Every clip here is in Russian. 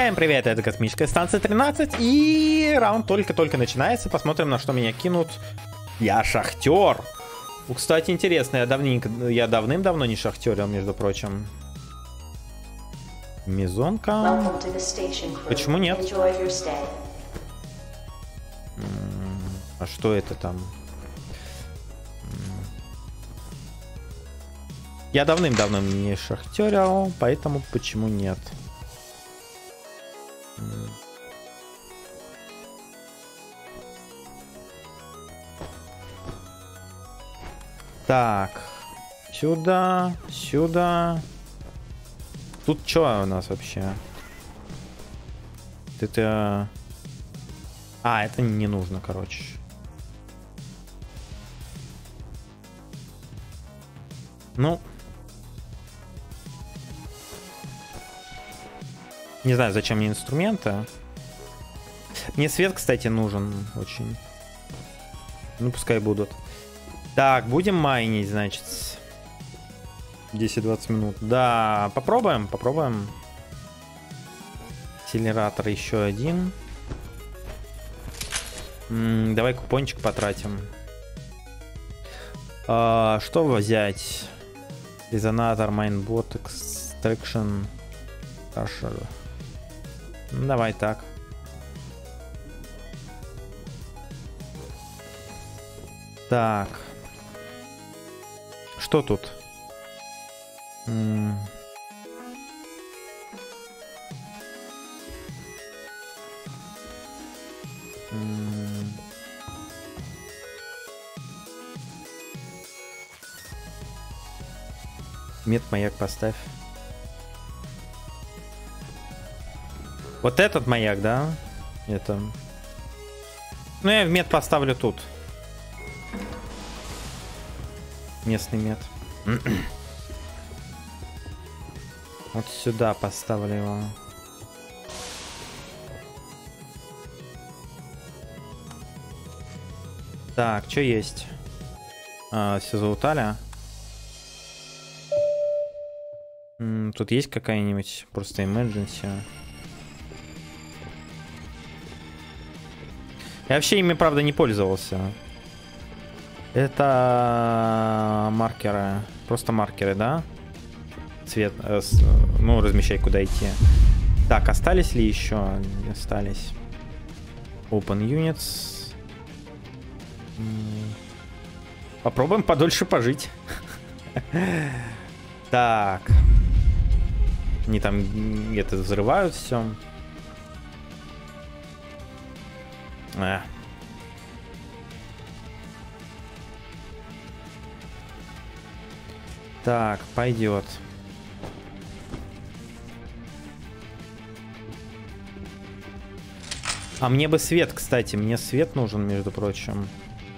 Всем привет, это космическая станция 13, и раунд только-только начинается. Посмотрим, на что меня кинут. Я шахтер. Кстати, интересно, я давным-давно не шахтерил, между прочим. Мизонка. Почему нет? А что это там? Я давным-давно не шахтерил, поэтому почему нет? Так, сюда, сюда. Тут что у нас вообще? Это... А, это не нужно, короче. Ну... Не знаю, зачем мне инструменты. Мне свет, кстати, нужен очень. Ну, пускай будут. Так, будем майнить, значит. 10-20 минут. Да, попробуем. Акселератор еще один. Давай купончик потратим. Что взять? Резонатор, майнбот, экстракшн, кашер. Давай так. Так. Что тут? Мед-маяк поставь. Вот этот маяк, да? Это... Ну, я в мед поставлю тут. Местный мед. Вот сюда поставлю его. Так, что есть? Все заутали. Тут есть какая-нибудь просто emergency? Я вообще ими, правда, не пользовался. Это маркеры. Просто маркеры, да? Цвет. Ну, размещай, куда идти. Так, остались ли еще? Не остались. Open units. Попробуем подольше пожить. Так. Они там где-то взрывают все. Так, пойдет. А мне бы свет, кстати. Мне свет нужен, между прочим.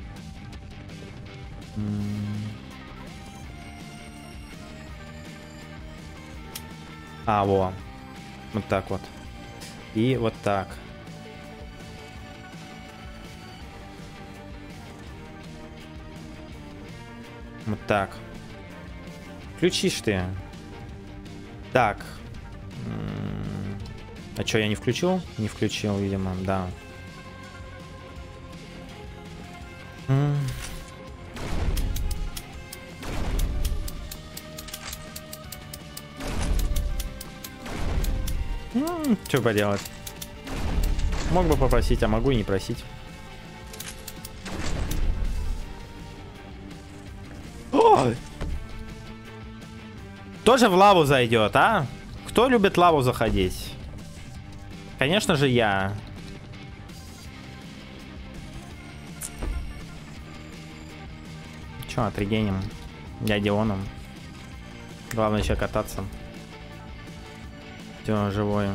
А, во. Вот так вот. И вот так. Вот так. Включишь ты. Так. А что, я не включил? Не включил, видимо, да. Что поделать? Мог бы попросить, а могу и не просить. Ой! Тоже в лаву зайдет, а? Кто любит лаву заходить? Конечно же я. Че, отрегеним дядионом. Главное еще кататься. Все, живое.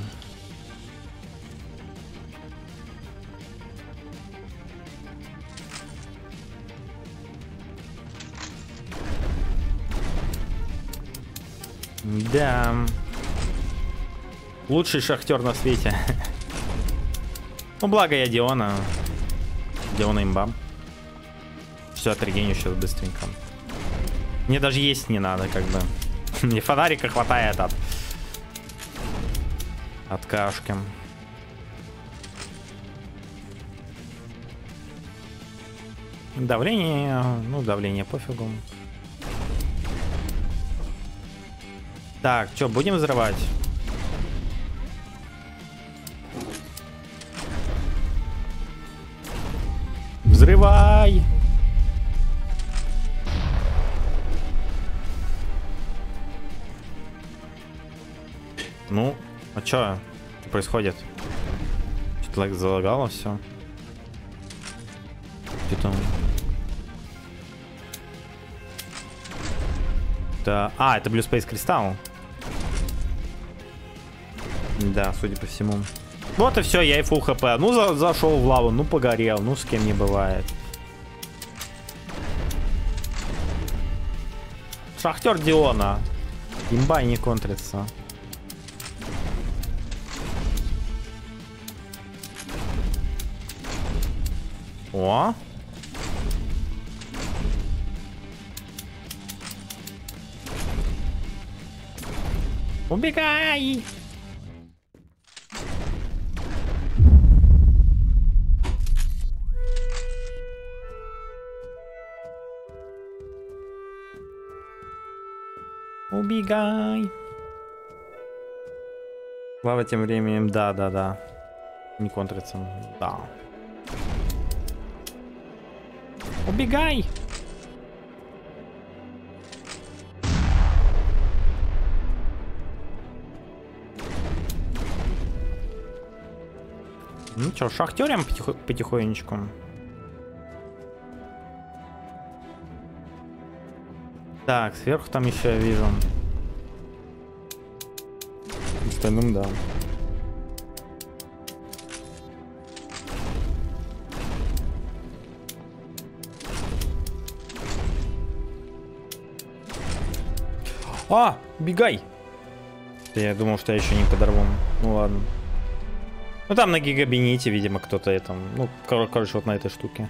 Да. Лучший шахтер на свете. Ну, благо я Диона. Диона имба. Все, отрегеню сейчас быстренько. Мне даже есть не надо, как бы. Мне фонарика хватает от Откашки. Давление, ну давление пофигу. Так, что, будем взрывать? Взрывай! Ну, а чё происходит? Что-то залагало все. Что-то... Да. А, это Blue Space Crystal. Да, судя по всему. Вот и все, я и full хп. Ну, зашел в лаву, ну погорел, ну с кем не бывает. Шахтер Диона. Имба не контрится. О! Убегай! Убегай! Лава тем временем, да. Не контрится, да. Убегай! Ну что, шахтерим потихонечку. Так, сверху там еще я вижу. Остальным, да. А, убегай! Я думал, что я еще не подорву. Ну ладно. Ну там на гигабините, видимо, кто-то это... Ну, короче, вот на этой штуке.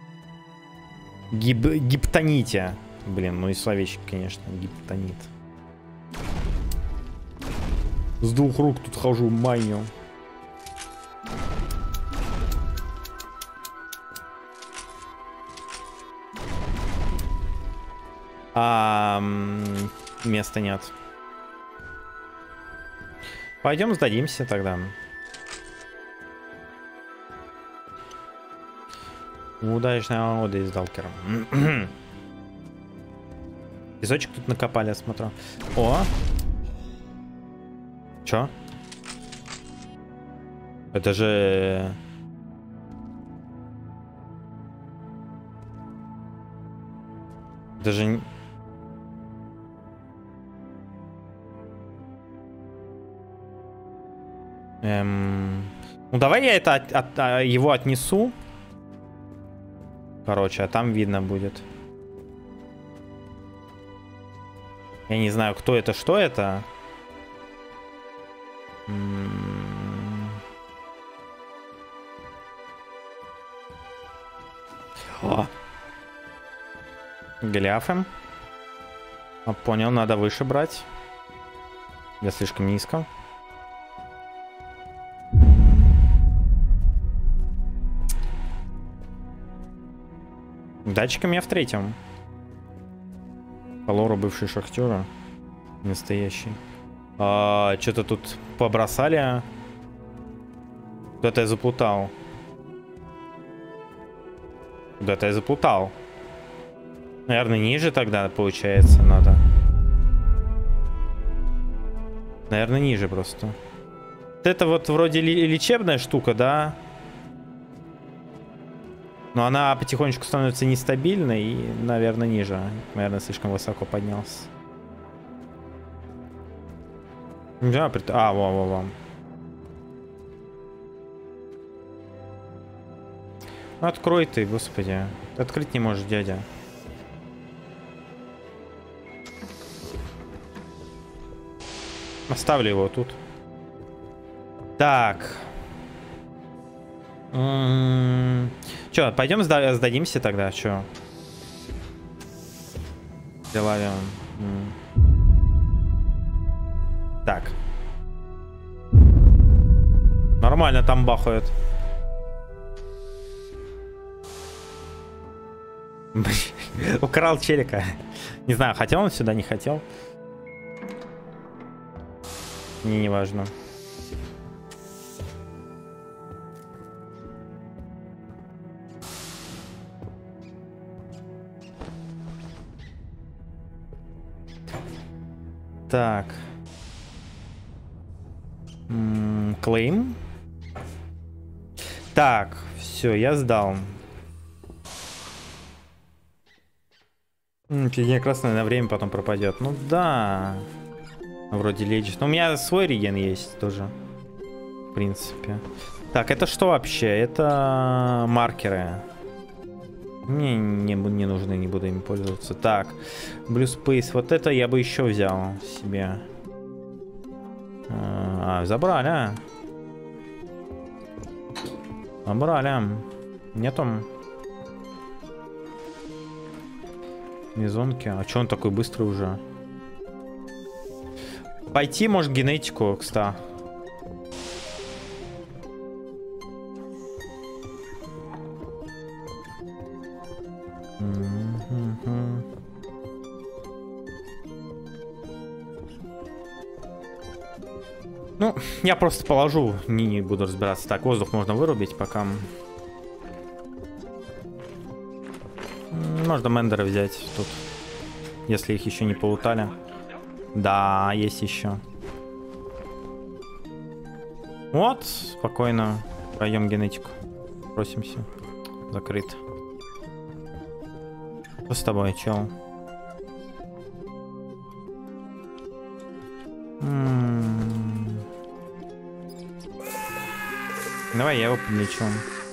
Гиптоните. Блин, ну и словечки, конечно, гиптонит. С двух рук тут хожу, майню. Места нет. Пойдем сдадимся тогда. Удачная ода из Далкера. Песочек тут накопали, я смотрю. О! Чё? Это же... Это же... Ну давай я это его отнесу. Короче, а там видно будет. Я не знаю, кто это, что это. О. Голиафы. Понял, надо выше брать. Я слишком низко. Датчиком я в третьем. По лору бывший шахтера. Настоящий. Что-то тут побросали. Куда-то я заплутал. Куда-то я заплутал. Наверное, ниже тогда, получается, надо. Наверное, ниже просто. Вот это вот вроде лечебная штука, да? Но она потихонечку становится нестабильной и, наверное, ниже. Наверное, слишком высоко поднялся. Да, во. Ну, открой ты, господи. Открыть не можешь, дядя. Оставлю его тут. Так. Че, пойдем сдадимся тогда, че? Делаем. Так. нормально там бахают. Украл челика. Не знаю, хотел он сюда, не хотел. Мне не важно. Так. Клейм. Так, все, я сдал. Фигня красная на время потом пропадет. Ну да. Вроде лечит. Но у меня свой реген есть тоже. В принципе. Так, это что вообще? Это маркеры. Мне не нужны, не буду ими пользоваться. Так, Blue Space. Вот это я бы еще взял себе. Забрали, а? Забрали. Нету. Мизонки. А че он такой быстрый уже? Пойти, может, генетику, кстати. Ну, я просто положу, не буду разбираться. Так, воздух можно вырубить пока. Можно мендеры взять тут, если их еще не полутали. Да, есть еще. Вот, спокойно. Пройдем генетику. Просимся. Закрыт. Что с тобой, чел? Давай я его подлечу.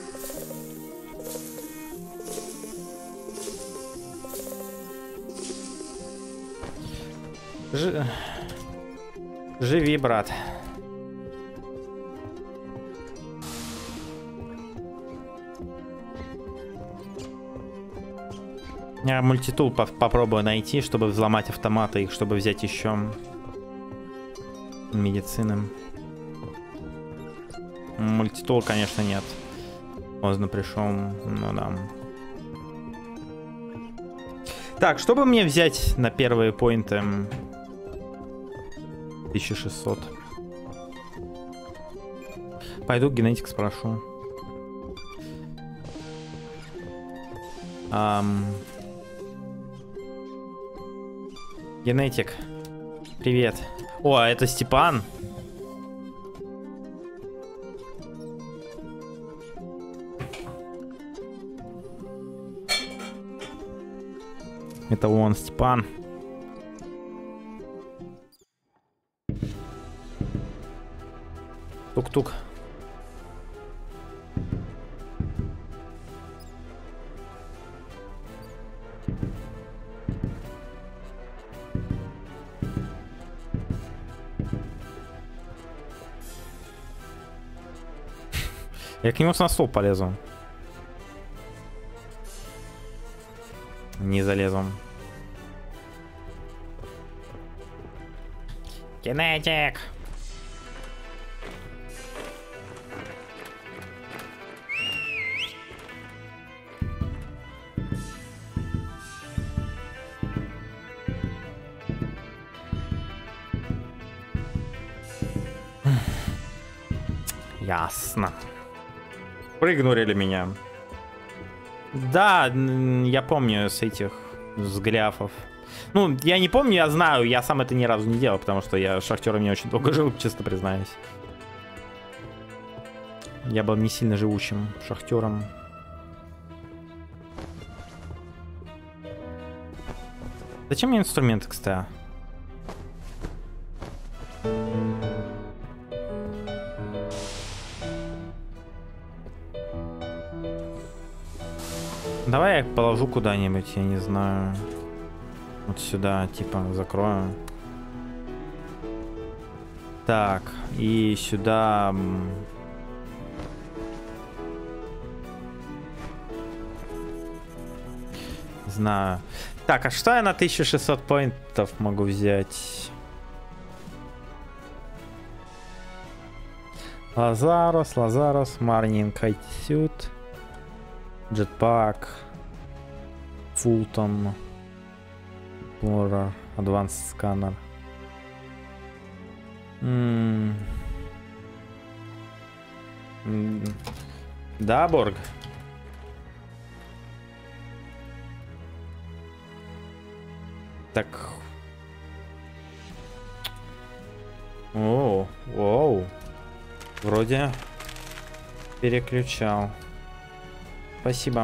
Живи, брат. Я мультитул попробую найти, чтобы взломать автоматы, их, чтобы взять еще медицины. Мультитул, конечно, нет. Поздно пришел, ну да. Так, чтобы мне взять на первые поинты 1600. Пойду генетик спрошу. Генетик. Привет. О, это Степан. Это он, Степан. Тук-тук. Я к нему на стол полезу. Не залезу. Генетик. Ясно. Проигнорили меня. Да, я помню с этих, с гляфов. Ну, я не помню, я знаю, я сам это ни разу не делал, потому что я шахтером не очень долго жил, честно признаюсь. Я был не сильно живучим шахтером. Зачем мне инструменты, кстати? Давай я их положу куда-нибудь, я не знаю. Вот сюда, типа, закрою. Так, и сюда... Знаю. Так, а что я на 1600 поинтов могу взять? Лазарус, Марнинг, Кайтсют, Джетпак, Фултон, Лора, Адванс Сканер. Да, Борг. Так. Оу. Вроде переключал. Спасибо.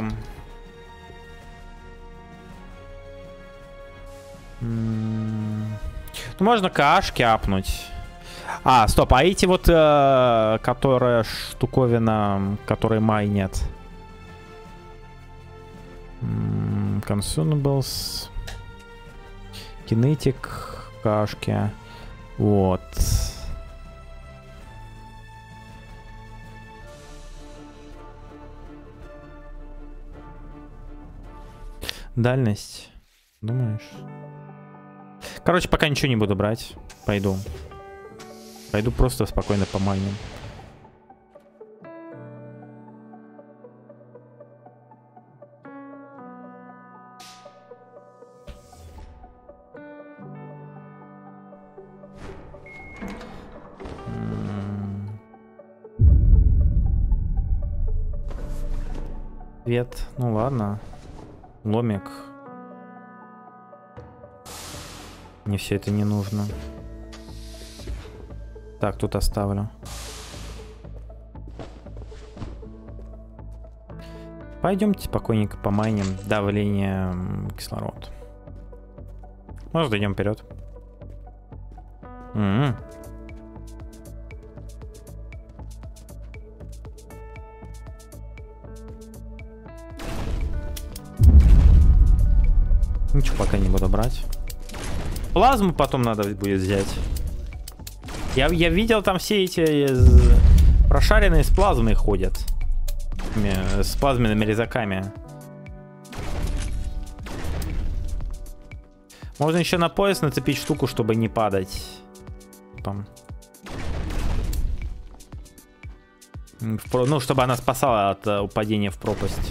Ну, можно кашки апнуть. А, стоп, а эти вот, которая штуковина, которые майнят. Consumables. Кинетик, кашки. Вот. Дальность. Думаешь? Короче, пока ничего не буду брать. Пойду просто спокойно помайним. Свет. Ну ладно. Ломик. Мне все это не нужно. Так, тут оставлю. Пойдемте спокойненько помайним давление кислород. Может, идем вперед. Ничего пока не буду брать. Плазму потом надо будет взять. Я видел, там все эти прошаренные с плазмой ходят. С плазменными резаками. Можно еще на пояс нацепить штуку, чтобы не падать. Ну, чтобы она спасала от падения в пропасть.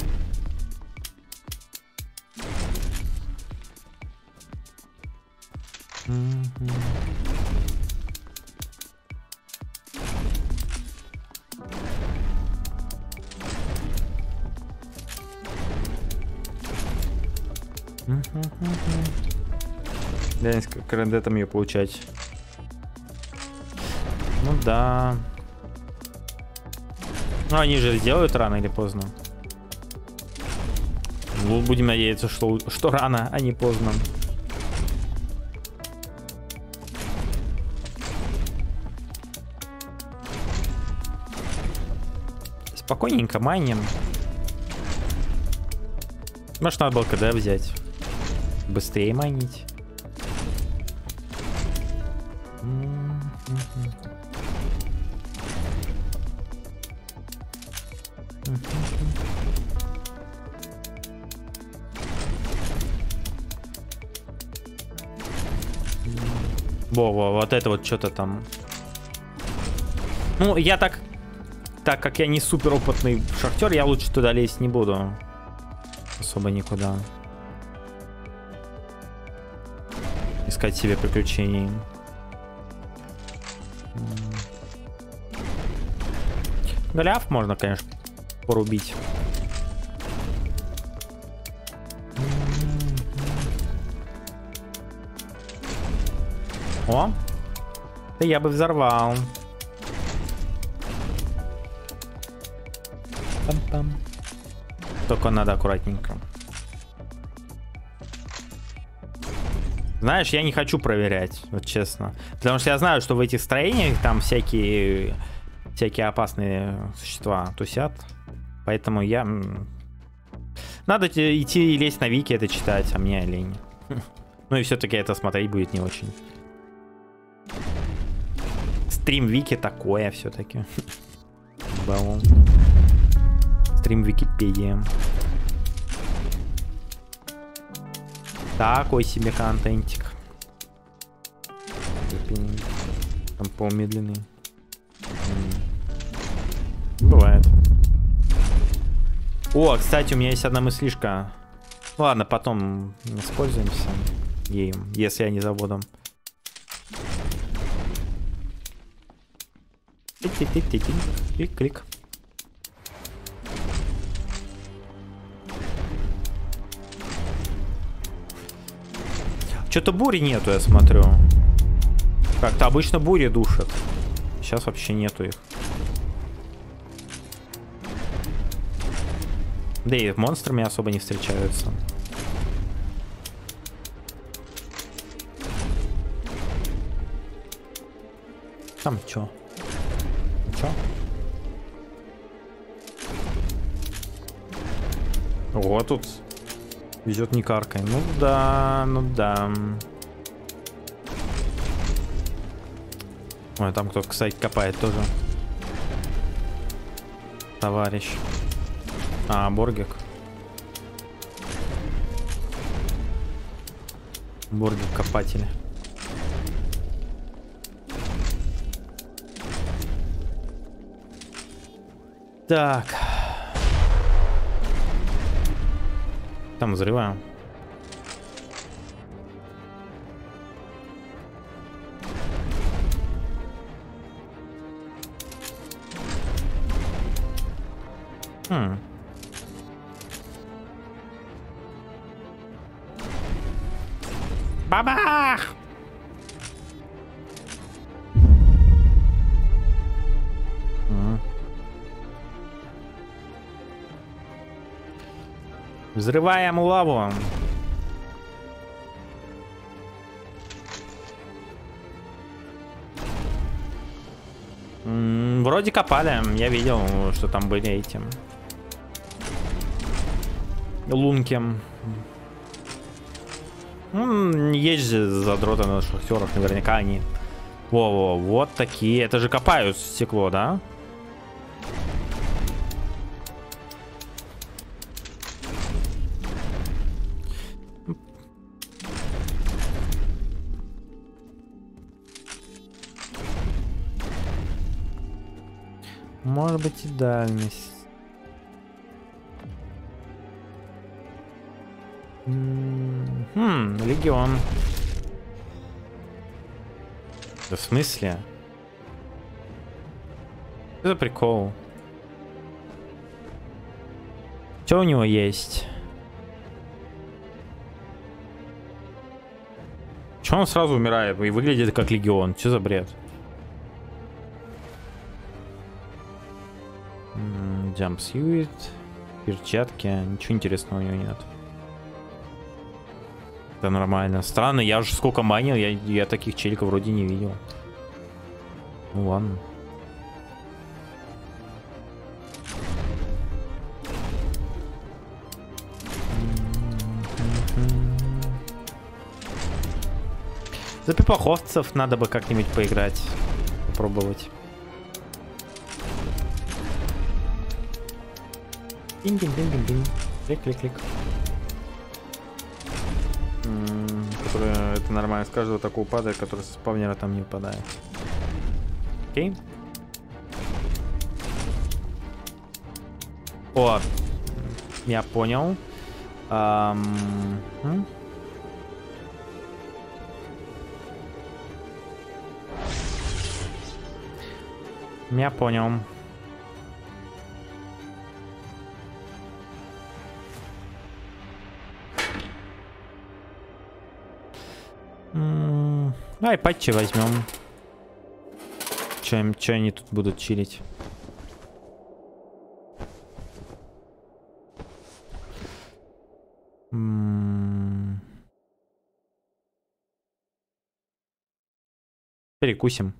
Реально, с крендетом ее получать. Ну да. Ну они же сделают рано или поздно. Будем надеяться, что рано, а не поздно. Спокойненько майним. Может, надо было КД взять. Быстрее майнить. Во, вот это вот что-то там. Ну, я так как я не супер опытный шахтер, я лучше туда лезть не буду. Особо никуда. Искать себе приключений. Голиаф можно, конечно, порубить. О! Да я бы взорвал. Пам-пам. Только надо аккуратненько. Знаешь, я не хочу проверять, вот честно. Потому что я знаю, что в этих строениях там всякие опасные существа тусят. Поэтому я... Надо идти и лезть на вики, это читать, а мне лень. Ну и все-таки это смотреть будет не очень. Стрим вики такое все-таки. Стрим Википедия. Такой себе контентик. Там помедленный. О, кстати, у меня есть одна мыслишка. Ладно, потом воспользуемся ею, если я не заводом. Клик-клик. Что-то бури нету, я смотрю. Как-то обычно бури душат. Сейчас вообще нету их. Да и монстрами особо не встречаются. Там чё? Чё? О, тут везет не каркой. Ну да, ну да. Ой, там кто-то, кстати, копает тоже. Товарищ. А, Боргик. Боргик копатели. Так. Там взрываем. Бабах! Взрываем лаву. Вроде копали. Я видел, что там были эти лунки. Есть же задроты на шахтерах, наверняка они. Во-во, вот такие. Это же копают стекло, да? Может быть и дальность. Легион. Да в смысле? Что за прикол? Что у него есть? Че он сразу умирает и выглядит как легион? Что за бред? Джампсьюит, перчатки, ничего интересного у него нет. Это нормально. Странно, я уже сколько майнил, я таких челиков вроде не видел. Ну ладно. За пипоховцев надо бы как-нибудь поиграть. Попробовать. Динь-динь-динь-динь-динь. Клик-клик-клик. Это нормально. С каждого такого падает, который со спавнера там не упадает. Окей. О, я понял. Я понял. Давай патчи возьмем. Че они тут будут чилить? Перекусим.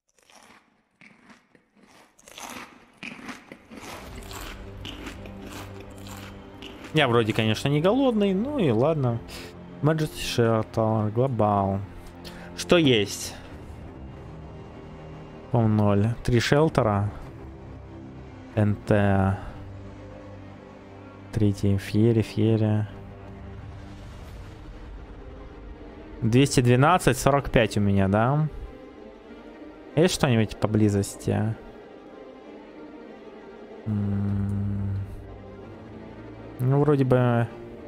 Я вроде, конечно, не голодный, ну и ладно. Majesty Shelter, Global. Что есть? По 0. 3 шелтера. НТ. 3 Фьере. 212, 45 у меня, да? Есть что-нибудь поблизости? Ну, вроде бы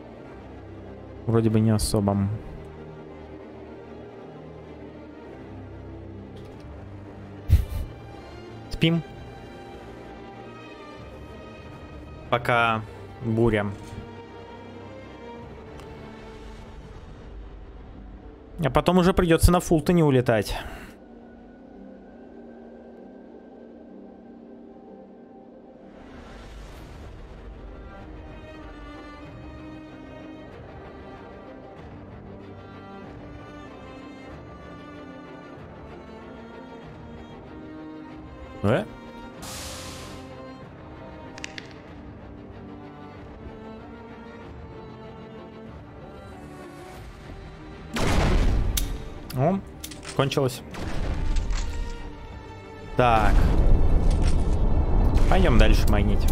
не особо. Спим. Пока буря. А потом уже придется на Фултоне улетать. О, кончилось. Так. Пойдем дальше майнить.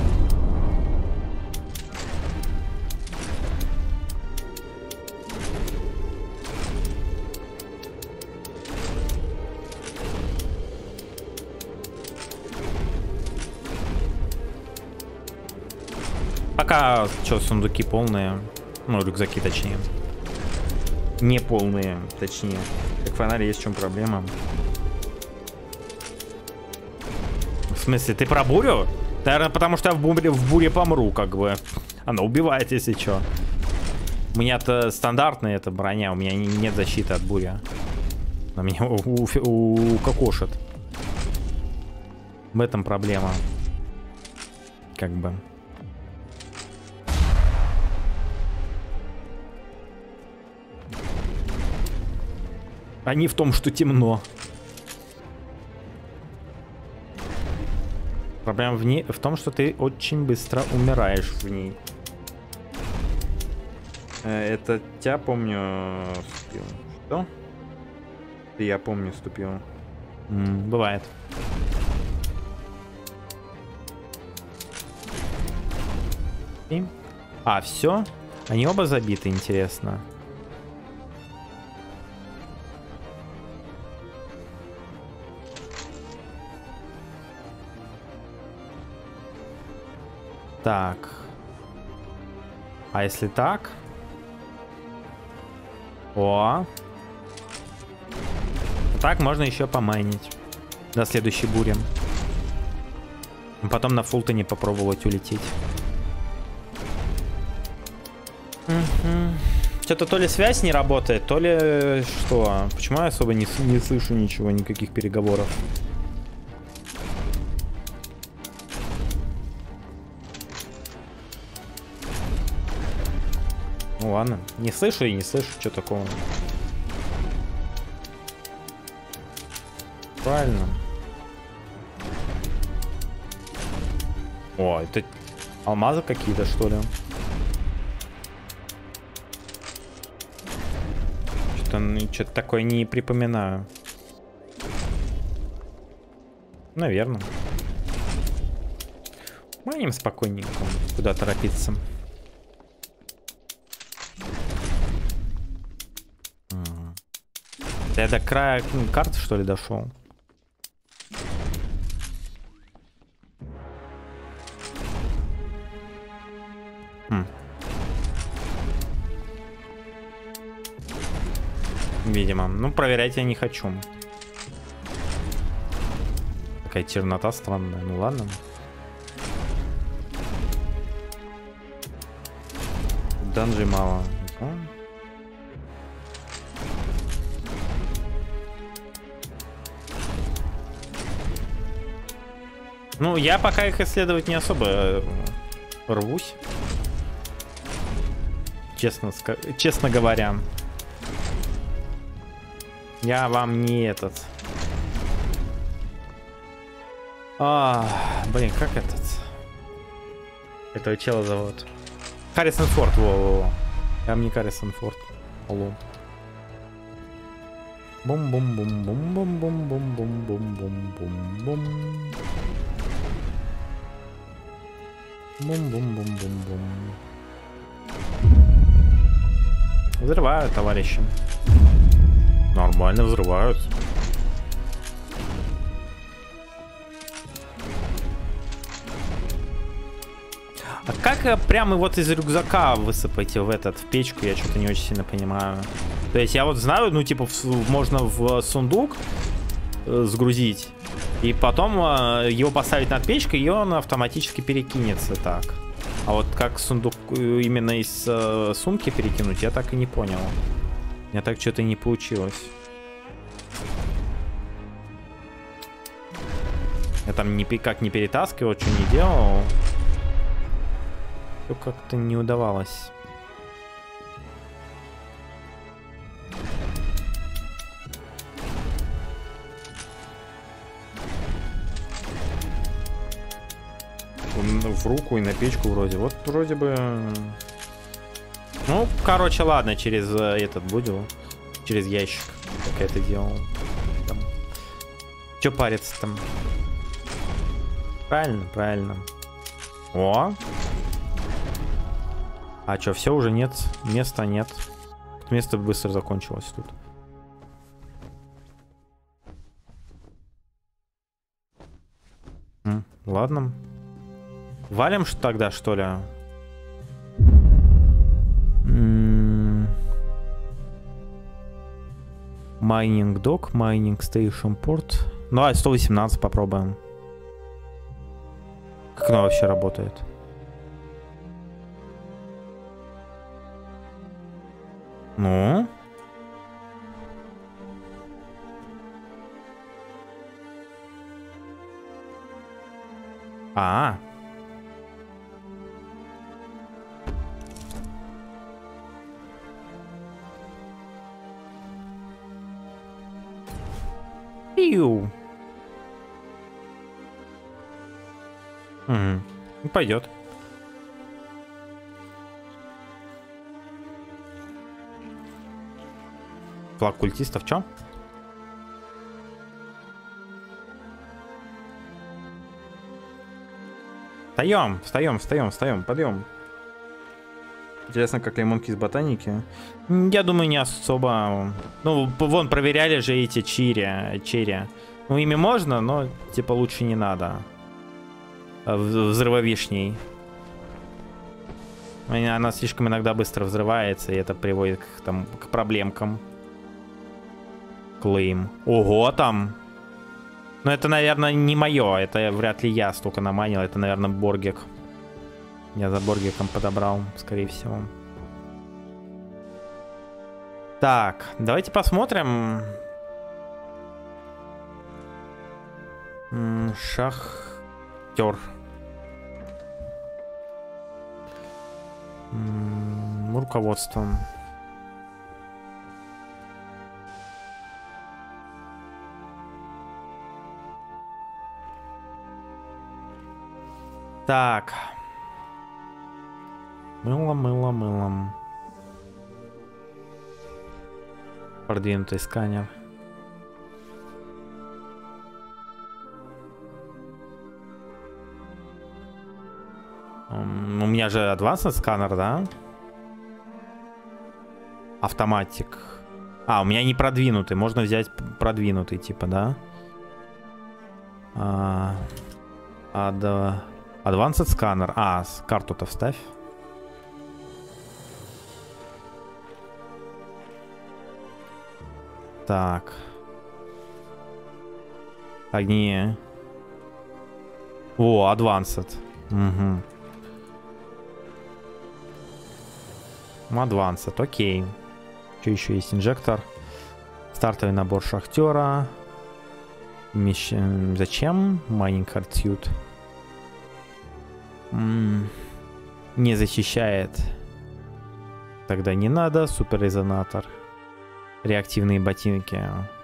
Пока что, сундуки полные. Ну, рюкзаки точнее. Не полные, точнее. Как фонарь, есть в чем проблема. В смысле, ты про бурю? Наверное, потому что я в буре помру, как бы. Она убивает, если что. У меня-то стандартная эта броня, у меня нет защиты от бури. Она меня укокошит. В этом проблема. Как бы. А не в том, что темно. Проблема в том, что ты очень быстро умираешь в ней. Это тебя помню ступил. Что? Я помню ступил. Бывает. И... А, все? Они оба забиты, интересно. Так. А если так? О. Так можно еще помайнить. До следующей бури. Потом на Фултоне попробовать улететь. Что-то то ли связь не работает, то ли что. Почему я особо не слышу ничего, никаких переговоров? Ну ладно, не слышу и не слышу, что такого. Правильно. О, это алмазы какие-то, что ли? Что-то такое не припоминаю. Наверное. Маним спокойненько. Куда торопиться? Я до края карты, что ли, дошел? Видимо. Ну, проверять я не хочу. Такая чернота странная. Ну, ладно. Данжей мало. Ну, я пока их исследовать не особо рвусь. Честно говоря. Я вам не этот. Блин, как этот? Этого чела зовут. Харрисон Форд, во-во-во. Я не Харрисон Форд. Алло. Бум-бум-бум-бум-бум-бум-бум-бум-бум-бум-бум. Бум-бум-бум-бум-бум. Взрывают, товарищи. Нормально взрывают. А как прямо вот из рюкзака высыпать в печку, я что-то не очень сильно понимаю. То есть я вот знаю, ну типа можно в сундук сгрузить, и потом его поставить над печкой, и он автоматически перекинется так. А вот как сундук именно из сумки перекинуть, я так и не понял. У меня так что-то не получилось. Я там никак не перетаскивал, что не делал. Все как-то не удавалось. В руку и на печку вроде. Вот вроде бы... Ну, короче, ладно, через этот буду. Через ящик, как я это делал. Там. Че париться там? Правильно, правильно. О! А что, все уже нет? Места нет. Место быстро закончилось тут. Ладно. Валим тогда, что ли? Майнинг док, майнинг стейшн порт. Ну, а 118 попробуем. Как оно вообще работает? Ну? А. Пиу. Угу. Пойдет. Флаг культистов, чё? Встаем, подъем. Интересно, как лимонки из ботаники. Я думаю, не особо. Ну, вон, проверяли же эти черри. Ну, ими можно, но, типа, лучше не надо. Взрывовишней. Она слишком иногда быстро взрывается, и это приводит к проблемкам. Клейм. Ого, там. Но это, наверное, не мое. Это вряд ли я столько наманил. Это, наверное, Боргек. Я за Боргеком подобрал, скорее всего. Так, давайте посмотрим. Шахтер. Руководство. Так. Мыло. Продвинутый сканер. У меня же advanced сканер, да? Автоматик. А, у меня не продвинутый. Можно взять продвинутый, типа, да? Advanced сканер. А, карту-то вставь. Так. Огни. О, advanced. Угу. Advanced, окей. Что еще есть? Инжектор. Стартовый набор шахтера. Зачем? Майнинг хардсьют. Не защищает. Тогда не надо. Суперрезонатор. Реактивные ботинки.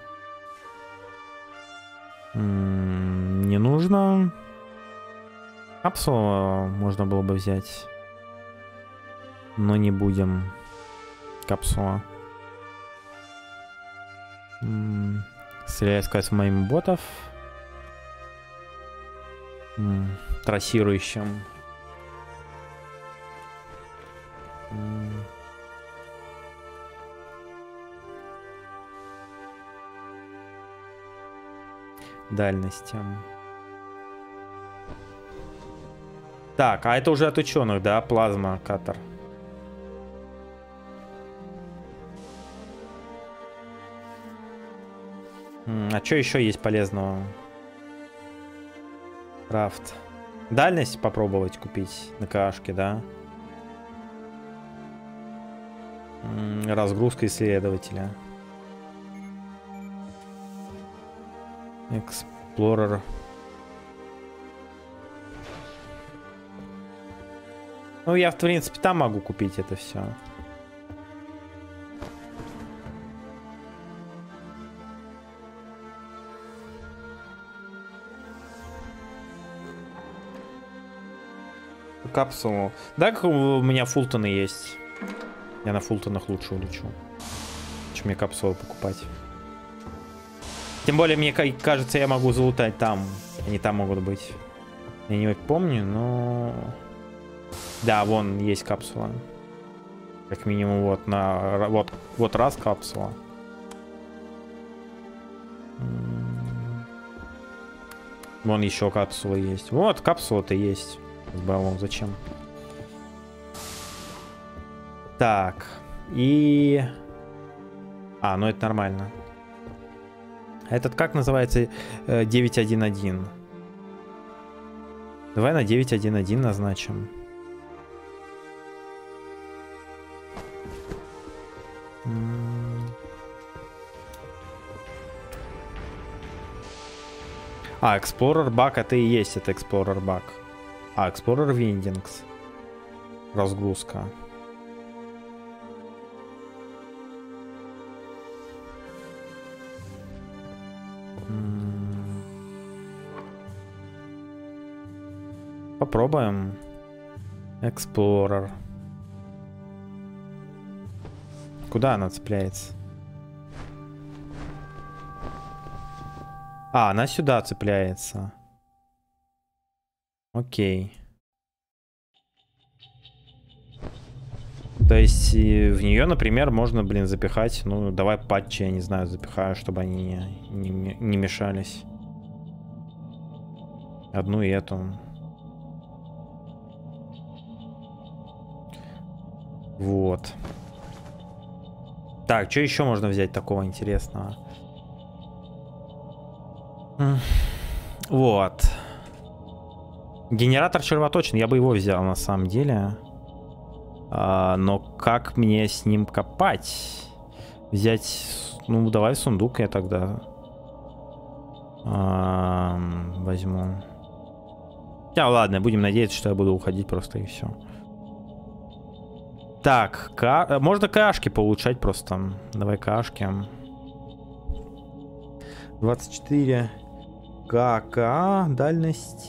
Не нужно. Капсулу можно было бы взять. Но не будем. Капсула. Стреляю с моими ботов. Трассирующим. Дальности. Так, а это уже от ученых, да? Плазма катер. А что еще есть полезного? Крафт. Дальность попробовать купить на кашке, да? Разгрузка исследователя. Эксплорер. Ну, я, в принципе, там могу купить это все. Капсулу. Да, как у меня фултоны есть. Я на фултонах лучше улечу, чем мне капсулу покупать. Тем более, мне кажется, я могу залутать там. Они там могут быть. Я не помню, но... Да, вон есть капсула. Как минимум, вот на... Вот раз капсула. Вон еще капсулы есть. Вот, капсула-то есть. Зачем? Так. И... А, ну это нормально. Этот как называется? 911. Давай на 911 назначим. А, Explorer Bug, это и есть это Explorer Bug. А, Explorer Windings. Разгрузка. Попробуем. Explorer. Куда она цепляется? А, она сюда цепляется. Окей. То есть в нее, например, можно, блин, запихать. Ну, давай патчи, я не знаю, запихаю, чтобы они не мешались. Одну и эту. Вот. Так, что еще можно взять такого интересного? Вот. Генератор червоточин, я бы его взял на самом деле. Но как мне с ним копать? Взять... Ну, давай сундук я тогда возьму. Ладно, будем надеяться, что я буду уходить просто и все. Так, можно кашки получать просто. Давай кашки. 24 КК, дальность.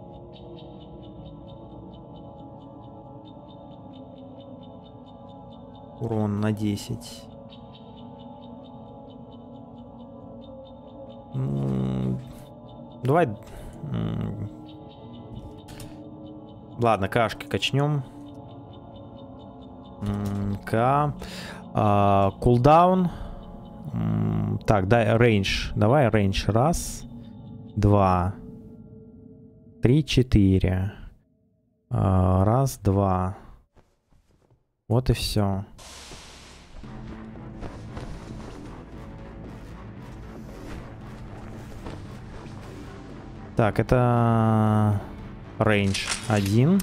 Урон на 10. Давай. Ладно, кашки качнем. Кулдаун. Так, дай рейндж. Давай рейндж. Раз, два, три, 4. Раз, два. Вот и все. Так, это рейндж 1.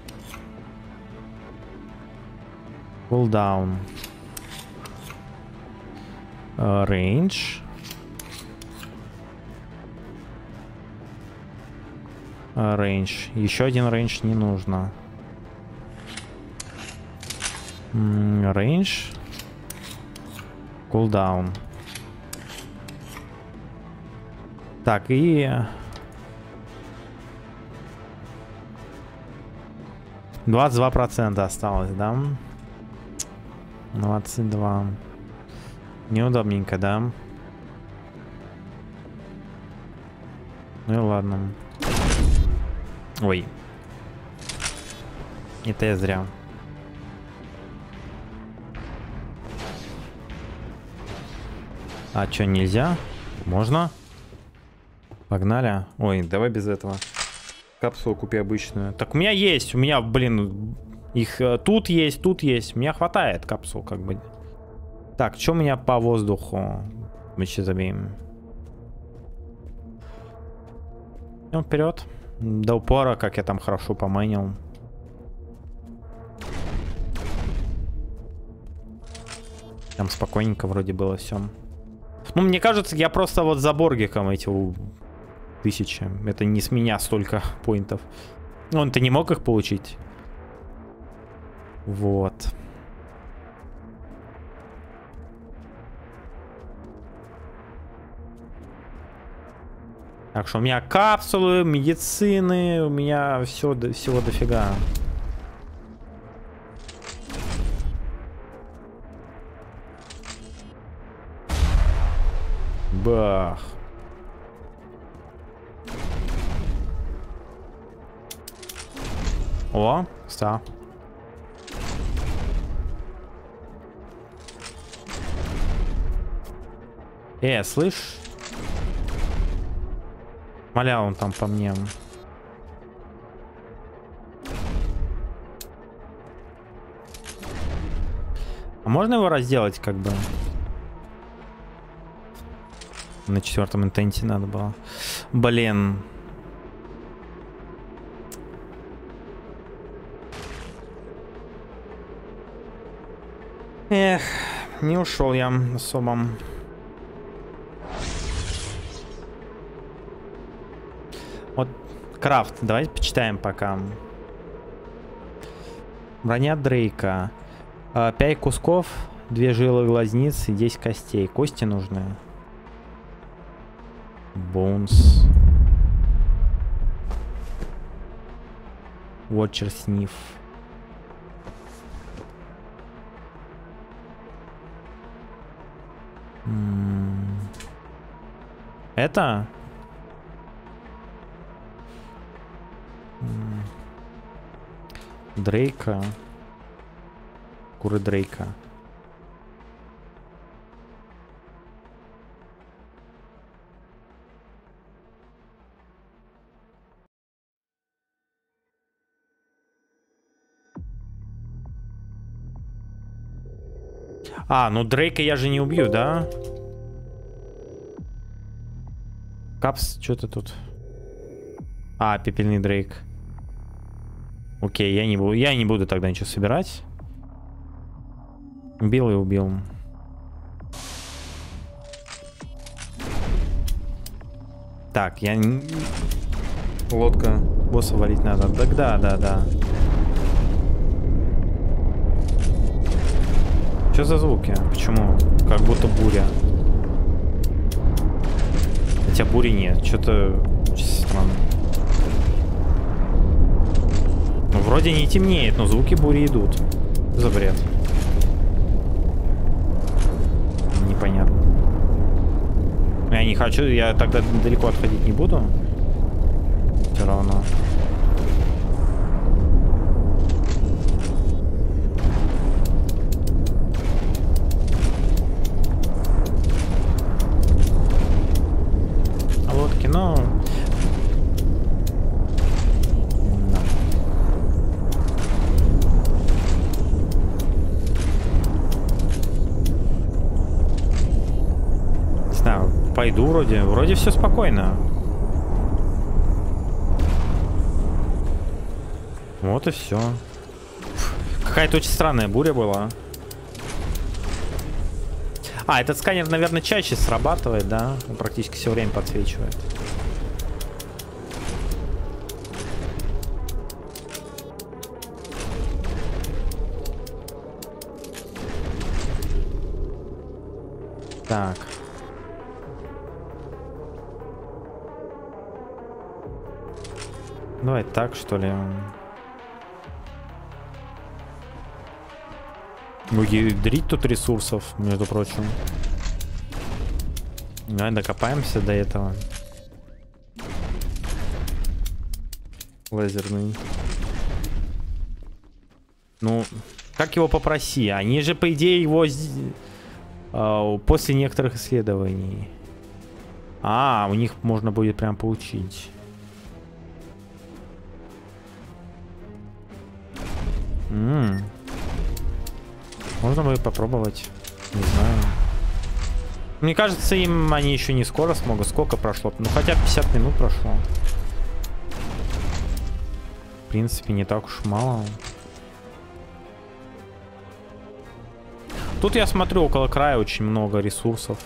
Кулдаун. Рейндж. Рейндж. Еще один рейндж не нужно. Рейндж. Кулдаун. Так, и... 22% осталось, да? 22. Неудобненько, да? Ну и ладно. Ой. Это я зря. А что, нельзя? Можно? Погнали. Ой, давай без этого. Капсулу купи обычную. Так у меня, блин, их тут есть. У меня хватает капсул, как бы. Так, что у меня по воздуху? Мы сейчас забьем. Идем вперед. До упора, как я там хорошо поманил. Там спокойненько вроде было все. Ну, мне кажется, я просто вот за Боргиком эти 1000. Это не с меня столько поинтов. Он-то не мог их получить. Вот. Так что у меня капсулы, медицины, у меня всего дофига. Бах. О, ста. Слышь? Моля, он там по мне. А можно его разделать, как бы? На 4-м интенте надо было. Блин. Эх, не ушел я особо. Вот крафт, давайте почитаем пока. Броня Дрейка. 5 кусков, 2 жилы глазниц и 10 костей. Кости нужны. Bones. Watcher Sniff. Это? Дрейка. Куры Дрейка. А, ну Дрейка я же не убью, да? Капс, что-то тут. А, пепельный Дрейк. Окей, я не буду тогда ничего собирать. Убил и убил. Так, я... Лодка. Босса валить надо. Так, да. Что за звуки? Почему? Как будто буря. Хотя бури нет. Что-то странно. Ну, вроде не темнеет, но звуки бури идут. Что за бред? Непонятно. Я не хочу, я тогда далеко отходить не буду. Все равно. Лодки, но... Да. Не знаю, пойду вроде все спокойно. Вот и все. Какая-то очень странная буря была. А, этот сканер, наверное, чаще срабатывает, да? Он практически все время подсвечивает. Так. Давай так, что ли. Выгидрить тут ресурсов, между прочим. Давай докопаемся до этого. Лазерный. Ну, как его попроси? Они же, по идее, его после некоторых у них можно будет прям получить. Можно бы попробовать. Не знаю. Мне кажется, им они еще не скоро смогут. Сколько прошло? Ну, хотя бы 50 минут прошло. В принципе, не так уж мало. Тут я смотрю, около края очень много ресурсов.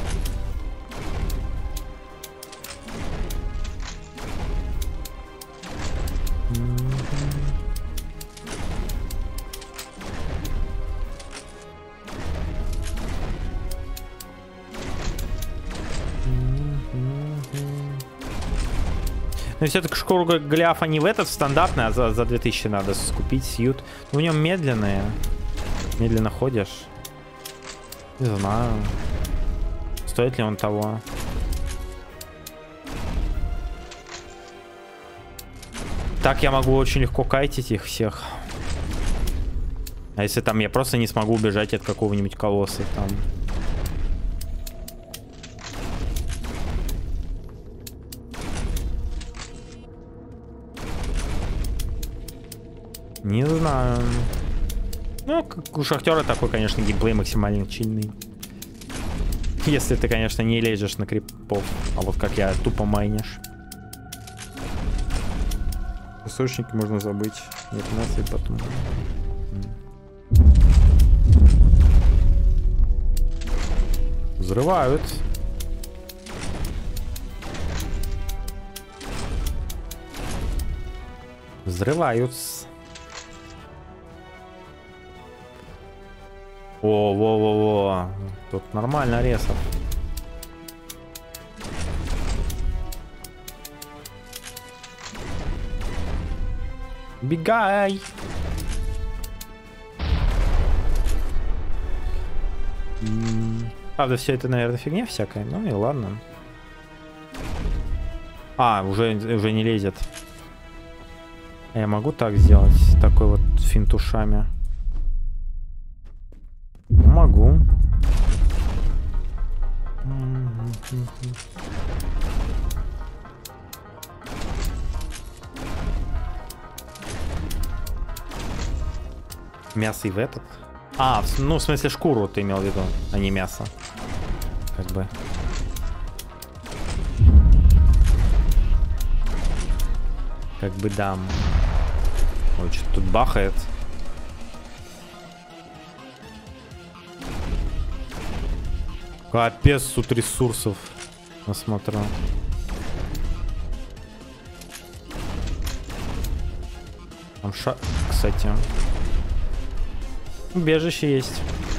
Но все-таки шкуру Голиафа не в этот стандартный, а за 2000 надо скупить сьют. В нем медленные. Медленно ходишь. Не знаю. Стоит ли он того? Так я могу очень легко кайтить их всех. А если там я просто не смогу убежать от какого-нибудь колосса там. Не знаю. Ну, как у Шахтера такой, конечно, геймплей максимально чильный. Если ты, конечно, не лезешь на крипов. А вот как я, тупо майнишь. Источники можно забыть. Нет, нас и потом. Взрывают. Взрываются. О, во-во-во. Тут нормально ресов. Бегай. Правда, все это, наверное, фигня всякая. Ну и ладно. А, уже не лезет. Я могу так сделать? Такой вот финт ушами. Могу. Мясо и в этот? А, ну в смысле шкуру ты имел в виду, а не мясо. Как бы. Как бы да. Ой, что-то тут бахает. Капец, тут ресурсов. Насмотрю. Там кстати. Убежище есть.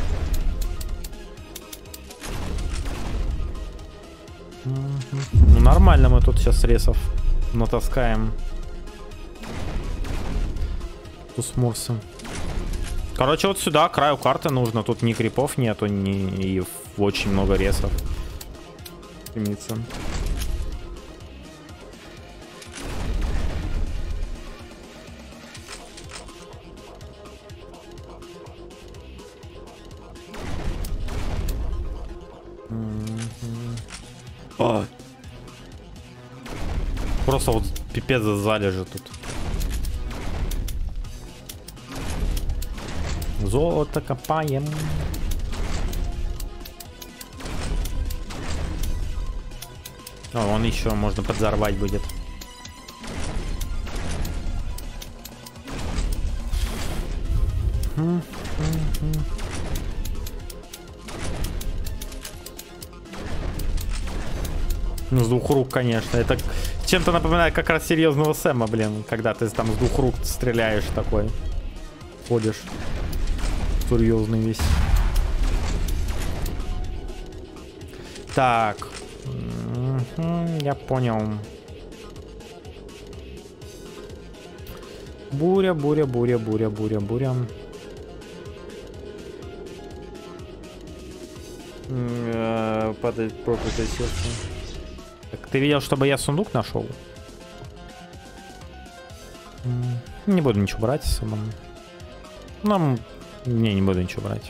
Ну нормально мы тут сейчас ресов натаскаем. Тусмурсы. Короче, вот сюда, к краю карты нужно. Тут ни крипов нету, и очень много ресов. Стремится. Просто вот пипец залежи тут. Золото копаем. О, он еще можно подзорвать будет. Ну, с двух рук, конечно. Это чем-то напоминает как раз серьезного Сэма, блин. Когда ты там с двух рук стреляешь такой. Ходишь. Серьезный весь. Так. Я понял. Буря, буря, буря, буря, буря, буря. Падает проклятое сердце. Так, ты видел, чтобы я сундук нашел? Не буду ничего брать особо. Нам... Не буду ничего брать.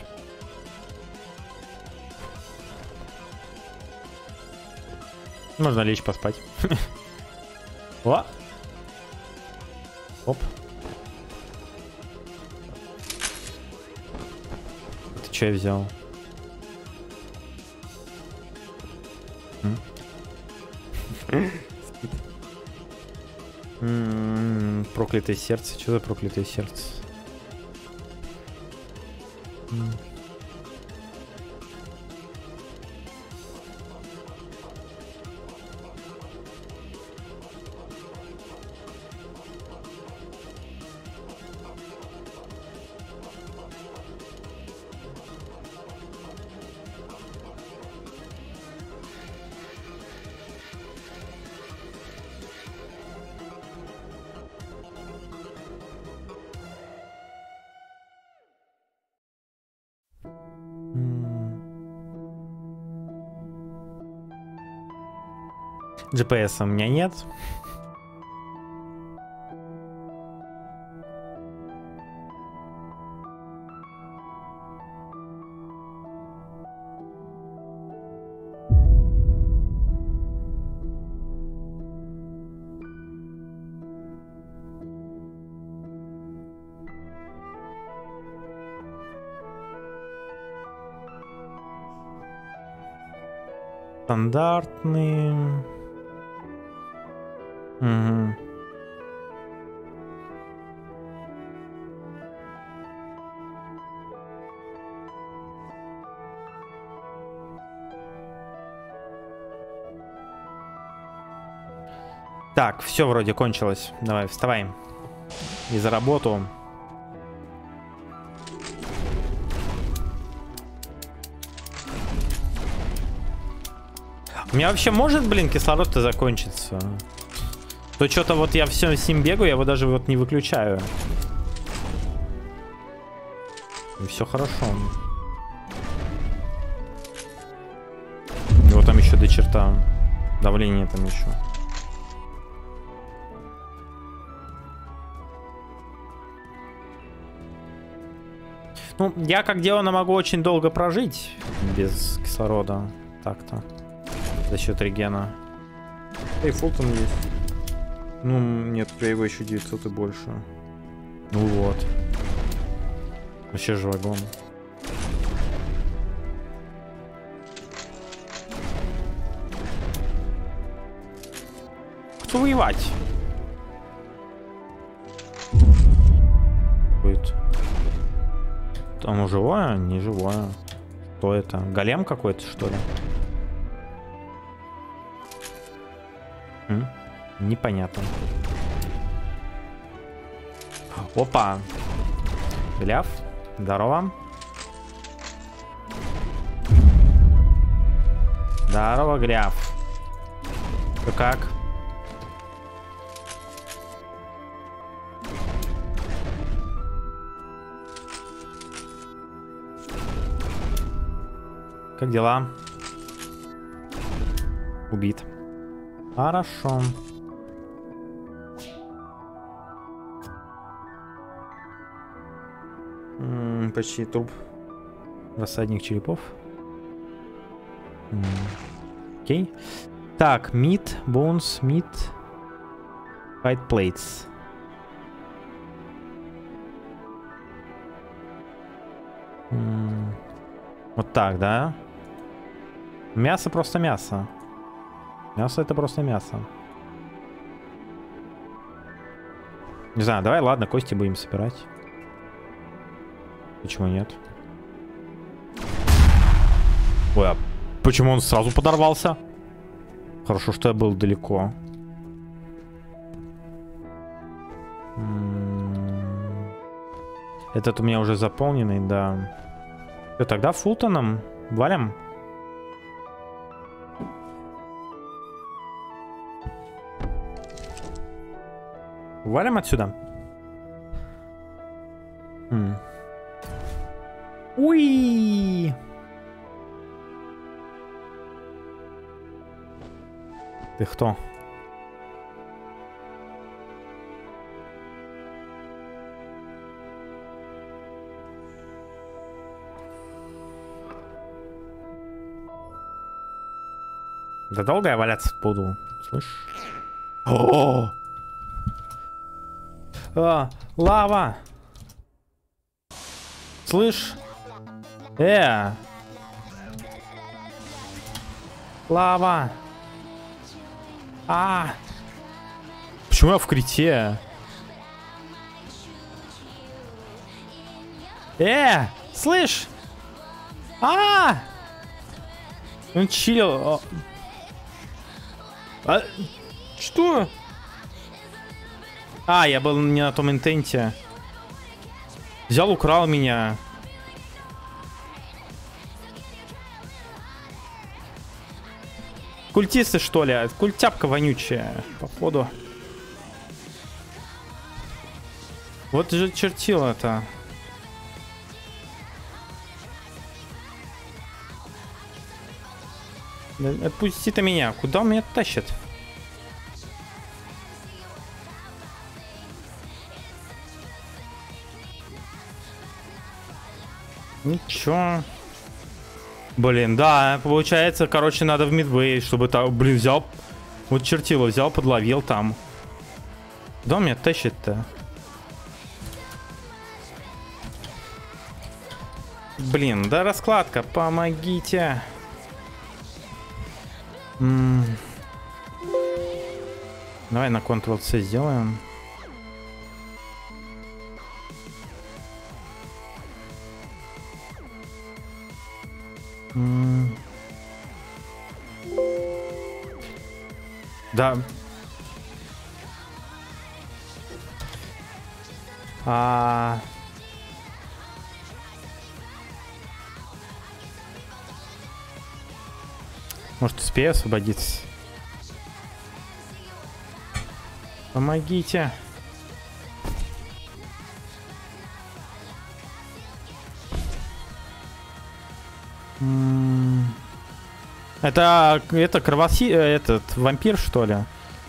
Можно лечь поспать. О! Оп. Че я взял? Проклятое сердце. Что за проклятое сердце? GPS у меня нет. Стандартный. Угу. Так, все вроде кончилось. Давай, вставай. И за работу. У меня вообще может, блин, кислород-то закончиться? То что-то вот я все с ним бегаю, я его даже вот не выключаю. И все хорошо. И вот там еще до черта. Давление там еще. Ну, я как делано могу очень долго прожить без кислорода. Так-то. За счет регена. И Фултон есть. Ну, нет, у его еще 900 и больше. Ну вот. Вообще же вагон. Хочу воевать. Будет. Там живое? Не живое. Кто это? Голем какой-то, что ли? Непонятно. Опа. Гляв. Здорово. Здорово, Гляв. Ты как? Как дела? Убит. Хорошо. Почти труп. Рассадник черепов. Окей. Так, meat, bones, meat, white plates. Вот так, да? Мясо просто мясо. Мясо это просто мясо. Не знаю, давай, ладно, кости будем собирать. Почему нет? Ой, а почему он сразу подорвался? Хорошо, что я был далеко. Этот у меня уже заполненный, да. Что, тогда Фултоном валим? Валим отсюда. Уи! Ты кто? Да долго я валяться буду, слышь? О! Лава! Слышь? Лава. Почему я в крите? Слышь? Он чилил. Что? Я был не на том интенте. Взял, украл меня. Культисты, что ли? Культяпка вонючая, походу. Вот же чертило-то. Отпусти-то меня. Куда он меня тащит? Ничего. Блин, да, получается, короче, надо в мидвей, чтобы так, блин, взял. Вот чертило, взял, подловил там. Куда он меня тащит-то? Блин, да раскладка, помогите. Давай на Ctrl-C сделаем. Да. Может, успею освободиться? Помогите. Это кровоси... Этот вампир, что ли?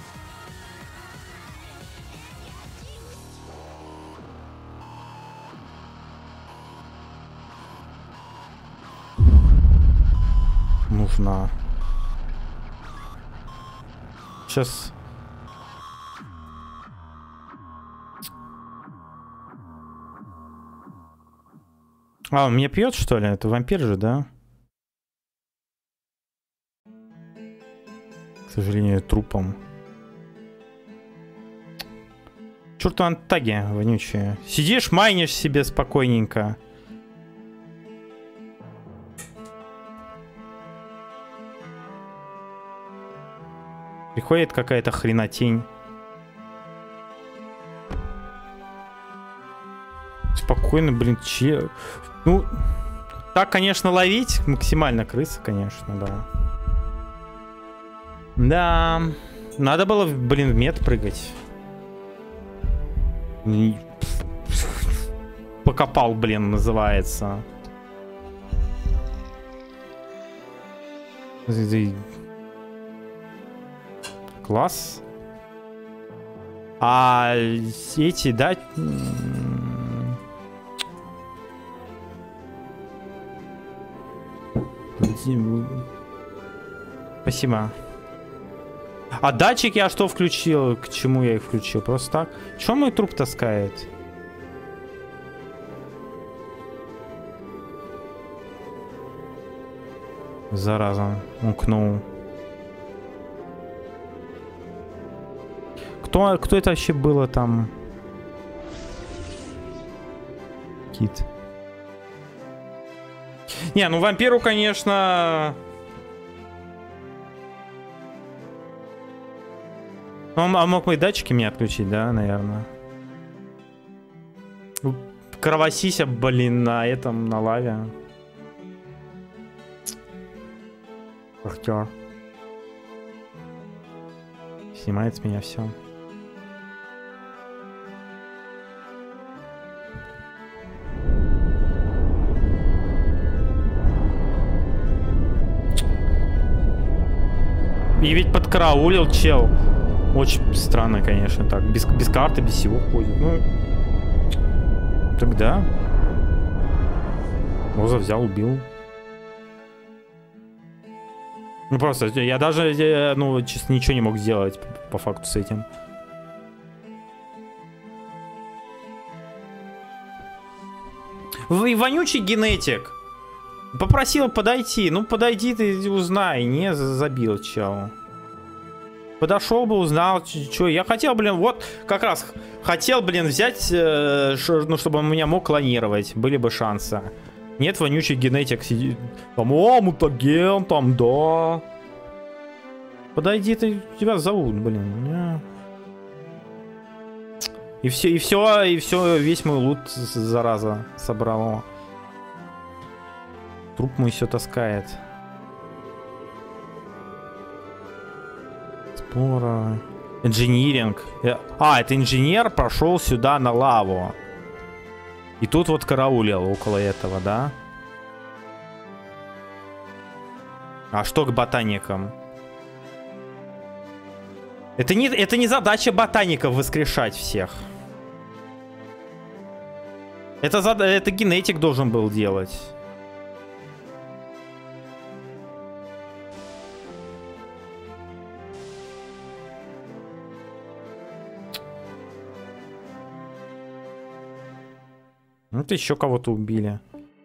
Нужно. Сейчас. Он меня пьет, что ли? Это вампир же, да? К сожалению, трупом. Чёрту антаги вонючие. Сидишь, майнишь себе спокойненько. Приходит какая-то хренотень. Спокойно, блин, Ну, так, конечно, ловить максимально крысы, конечно, да. Да, надо было, блин, в мед прыгать. Покопал, блин, называется. Класс. А эти, да... Спасибо. А датчик я что включил? К чему я их включил? Просто так? Чё мой труп таскает? Зараза. Укнул. Кто это вообще было там? Кит. Не, ну вампиру, конечно... Он мог мои датчики мне отключить, да, наверное. Кровосися, блин, на этом, на лаве. Актер. Снимает с меня все. И ведь подкараулил чел. Очень странно, конечно, так. Без карты, без всего ходит. Ну, тогда. Роза взял, убил. Ну, просто, я даже, ну, честно, ничего не мог сделать по факту с этим. Вы вонючий генетик. Попросил подойти. Ну, подойди ты, узнай. Не забил, чел. Подошел бы, узнал, что. Я хотел, блин, вот как раз хотел, блин, взять, ну, чтобы он меня мог клонировать. Были бы шансы. Нет, вонючий генетик сидит. Там, о, мутаген, там, да. Подойди, ты, тебя зовут, блин. И все, весь мой лут, зараза, собрало. Труп мой все таскает. Спора. Инжиниринг. А, это инженер прошел сюда на лаву. И тут вот караулил около этого, да? А что к ботаникам? Это не задача ботаников воскрешать всех. Это генетик должен был делать. Вот еще кого-то убили.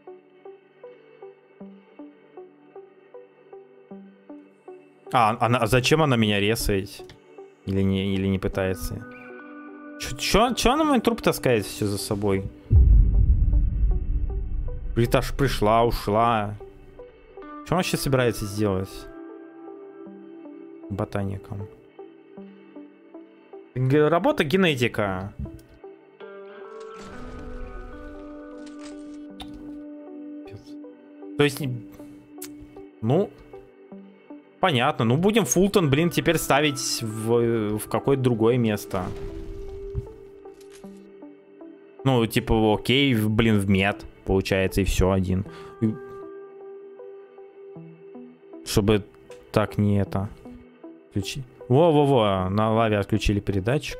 Зачем она меня ресает? Или не пытается? Чё она мой труп таскает все за собой? Притаж пришла, ушла. Что она вообще собирается сделать? Ботаником. Работа генетика. То есть, ну, понятно. Ну, будем Фултон, блин, теперь ставить в какое-то другое место. Ну, типа, окей, блин, в мед, получается, и все, один. Чтобы так не это... Включи. Во-во-во, на лаве отключили передатчик.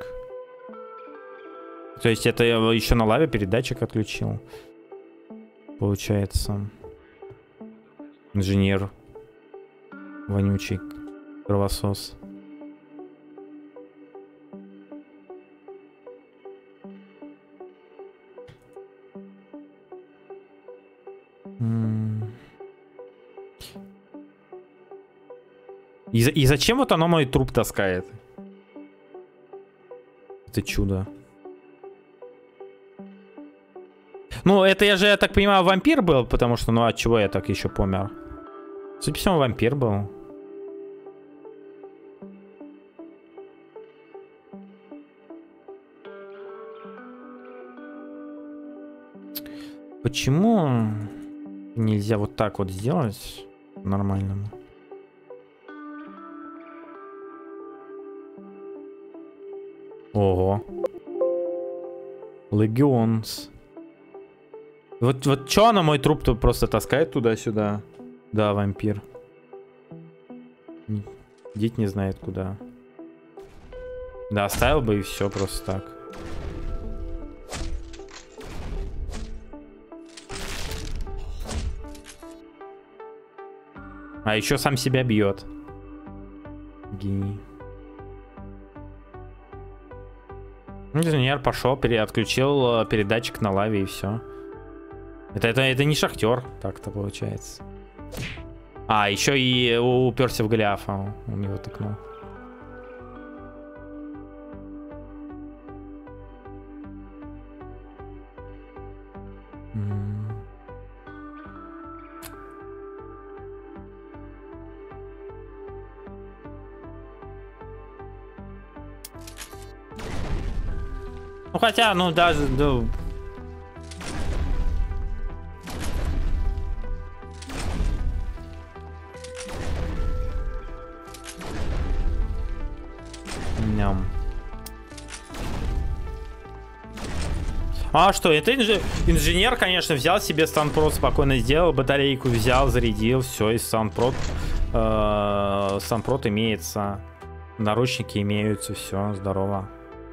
То есть это я еще на лаве передатчик отключил. Получается... Инженер. Вонючий. Кровосос. И зачем вот оно мой труп таскает? Это чудо. Ну, это я так понимаю, вампир был, потому что, ну, от чего я так еще помер? Судя по всему, вампир был. Почему нельзя вот так вот сделать нормально? Ого. Легионс. Вот что она мой труп-то просто таскает туда-сюда? Да, вампир. Дить не знает куда. Да, оставил бы и все просто так. А еще сам себя бьет. Гений. Инженер пошел, отключил передатчик на лаве и все. Это не шахтер, так-то получается. А, еще и уперся в Голиафа. Он его тыкнул. Ну хотя, ну даже... Да... А что, это инженер, конечно, взял себе станпрод, спокойно сделал, батарейку взял, зарядил, все, и станпрод имеется, наручники имеются, все, здорово.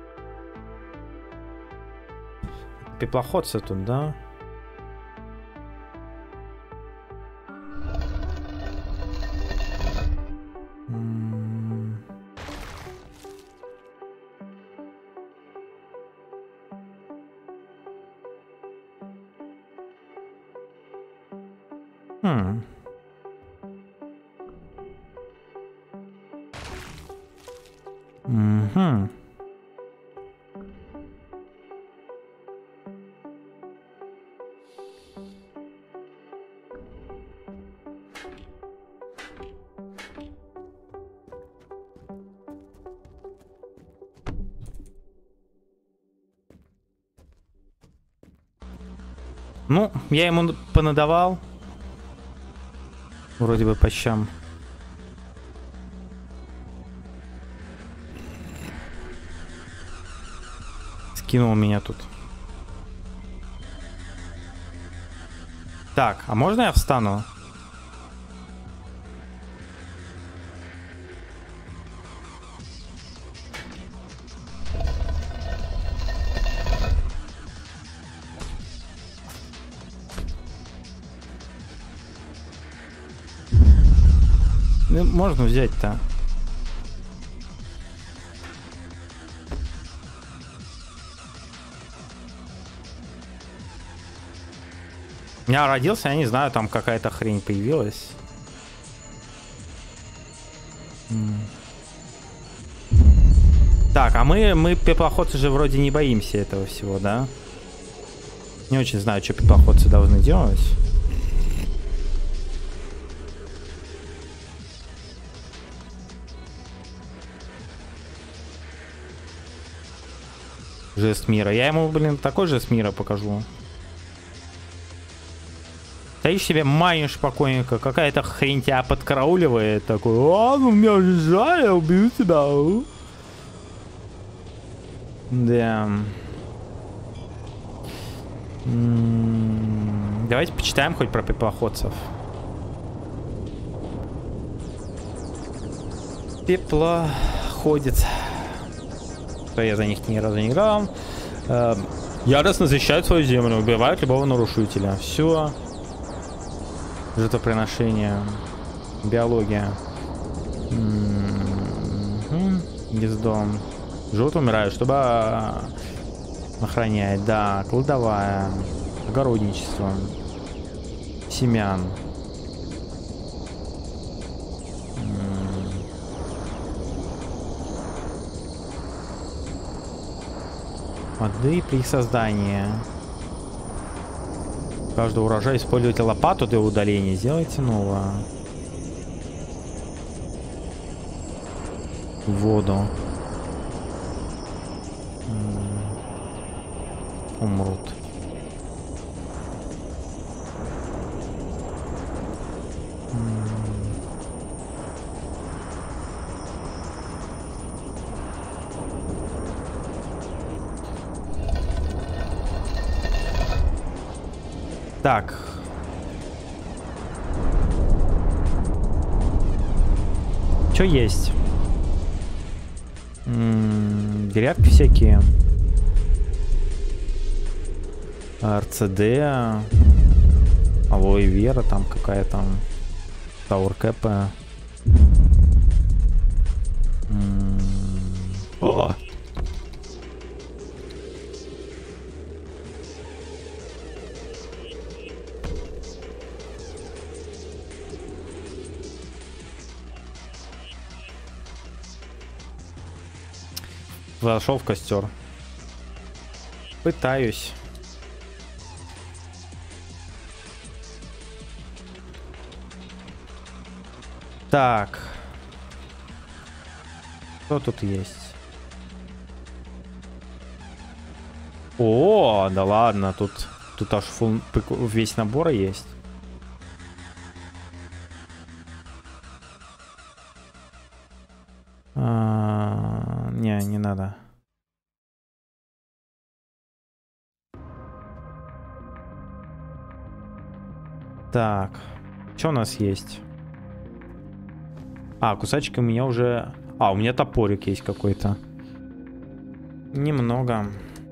Пеплоходцы тут, да? Хм. Угу. Ну, я ему понадавал. Вроде бы по щам. Скинул меня тут. Так, а можно я встану? Ну, можно взять-то. Я родился, я не знаю, там какая-то хрень появилась. Так, а мы пеплоходцы же вроде не боимся этого всего, да? Не очень знаю, что пеплоходцы должны делать. Жест мира. Я ему, блин, такой жест мира покажу. Стоишь себе, манишь спокойненько, какая-то хрень тебя подкарауливает, такой, а, ну меня уже жаль, я убью тебя. Да. Давайте почитаем хоть про пеплоходцев. Пеплоходец. Я за них ни разу не играл. Яростно защищают свою землю, убивают любого нарушителя. Все. Жертвоприношение. Биология. Гнездо. Животные умирают, чтобы охранять. Да, кладовая. Огородничество. Семян. Воды при создании. Каждый урожай используйте лопату для удаления. Сделайте новое. Воду. Умрут. Так. Что есть? Грядки всякие. РЦД. Алоэ вера там какая-то. Тауркэпа. О! Зашел в костер. Пытаюсь. Так. Что тут есть? О, да ладно, тут аж весь набор есть. Не надо. Так, что у нас есть? А, кусачки у меня уже... А, у меня топорик есть какой-то. Немного.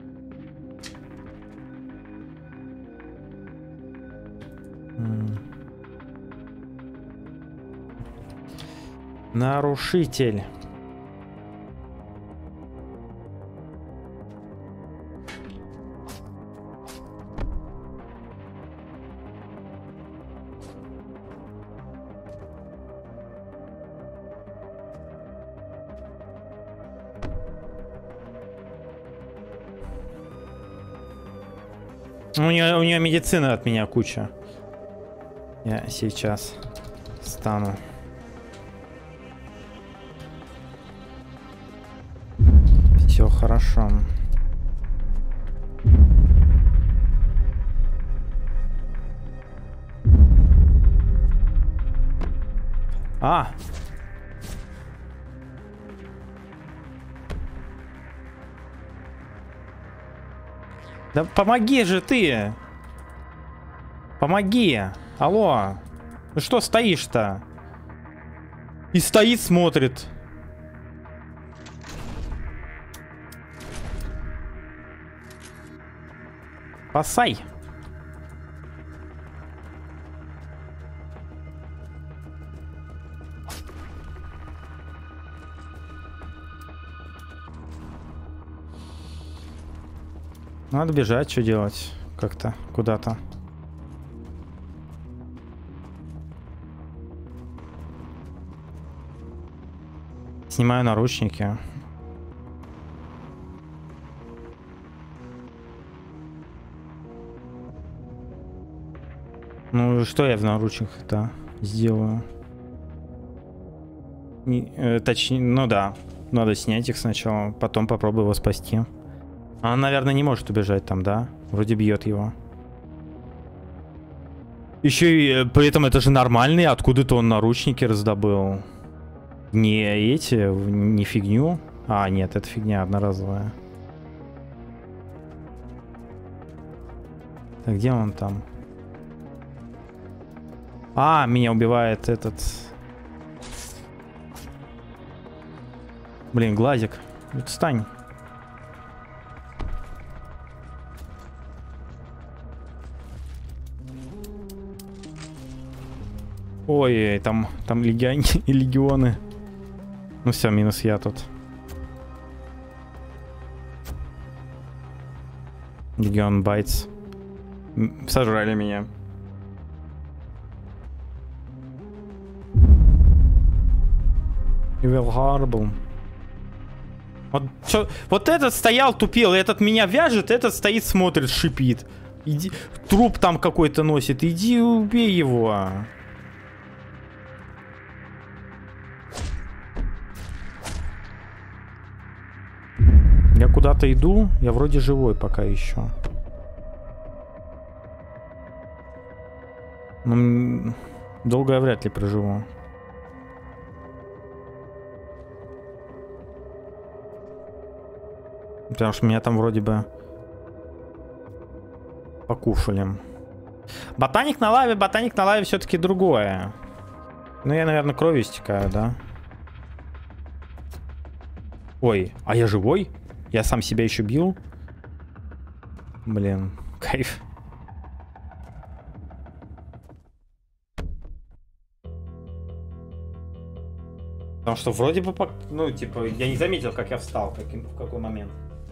Нарушитель. У нее медицины от меня куча. Я сейчас стану. Все хорошо. А! Да помоги же ты! Помоги! Алло! Ну что стоишь-то? И стоит, смотрит. Спасай! Надо бежать, что делать? Как-то, куда-то. Снимаю наручники. Ну, что я в наручниках-то сделаю? Точнее, ну да. Надо снять их сначала, потом попробую его спасти. Она, наверное, не может убежать там, да? Вроде бьет его. Еще и при этом это же нормальный, откуда-то он наручники раздобыл. Не эти, не фигню. А, нет, это фигня одноразовая. Так, где он там? А, меня убивает этот... Блин, глазик. Встань. Ой, там легионы. Ну все, минус я тут. Легион Байтс. Сожрали меня. Evil Horrible. Вот этот стоял, тупил, этот меня вяжет, этот стоит, смотрит, шипит. Иди, труп там какой-то носит, иди убей его. Я куда-то иду, я вроде живой пока еще. Но долго я вряд ли проживу. Потому что меня там вроде бы покушали. Ботаник на лаве все-таки другое. Ну я, наверное, кровью истекаю, да? Ой, а я живой? Я сам себя еще бил? Блин, кайф. Потому что вроде бы, ну, типа, я не заметил, как я встал, в какой момент.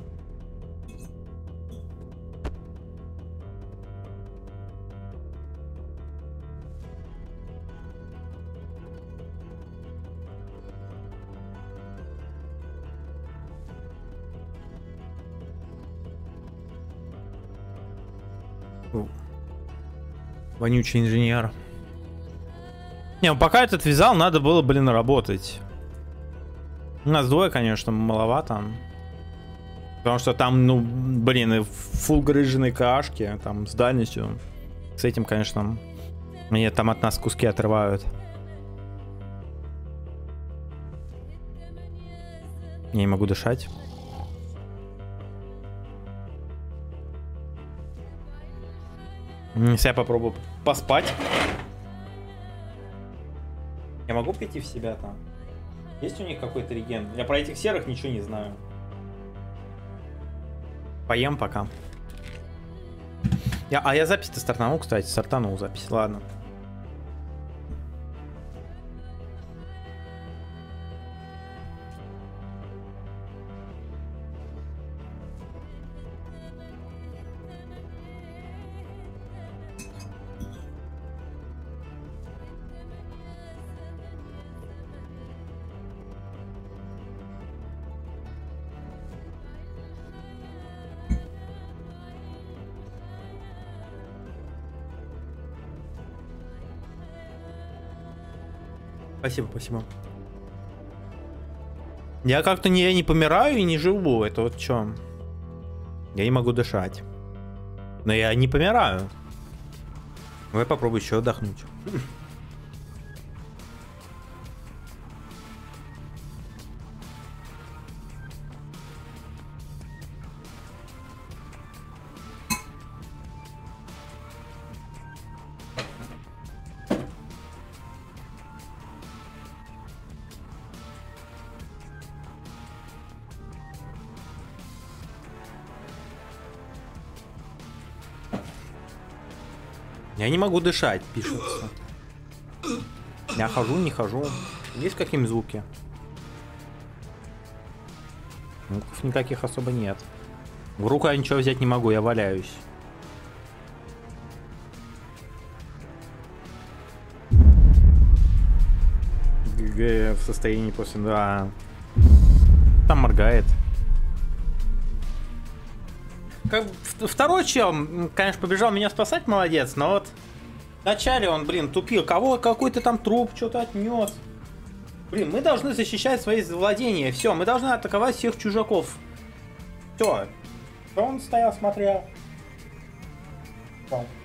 Вонючий инженер. Не, ну пока этот вязал, надо было, блин, работать. У нас двое, конечно, маловато. Потому что там, ну, блин, и фулл грыженой кашки, там, с дальностью. С этим, конечно, мне там от нас куски отрывают. Я не могу дышать. Если я попробую поспать. Я могу прийти в себя там? Есть у них какой-то реген? Я про этих серых ничего не знаю. Поем пока. Я запись-то стартанул, кстати. Стартанул запись. Ладно. Спасибо, спасибо. Я как-то не помираю и не живу. Это вот что? Я не могу дышать. Но я не помираю. Давай попробуй еще отдохнуть. Я не могу дышать, пишется. Я хожу, не хожу. Есть какие-нибудь звуки? Звуков никаких особо нет. В руку я ничего взять не могу, я валяюсь. ГГ в состоянии после... Да. Там моргает. Как второй чел, конечно, побежал меня спасать, молодец, но вот вначале он, блин, тупил. Какой-то там труп что-то отнес. Блин, мы должны защищать свои владения. Все, мы должны атаковать всех чужаков. Все. Он стоял, смотрел. Все.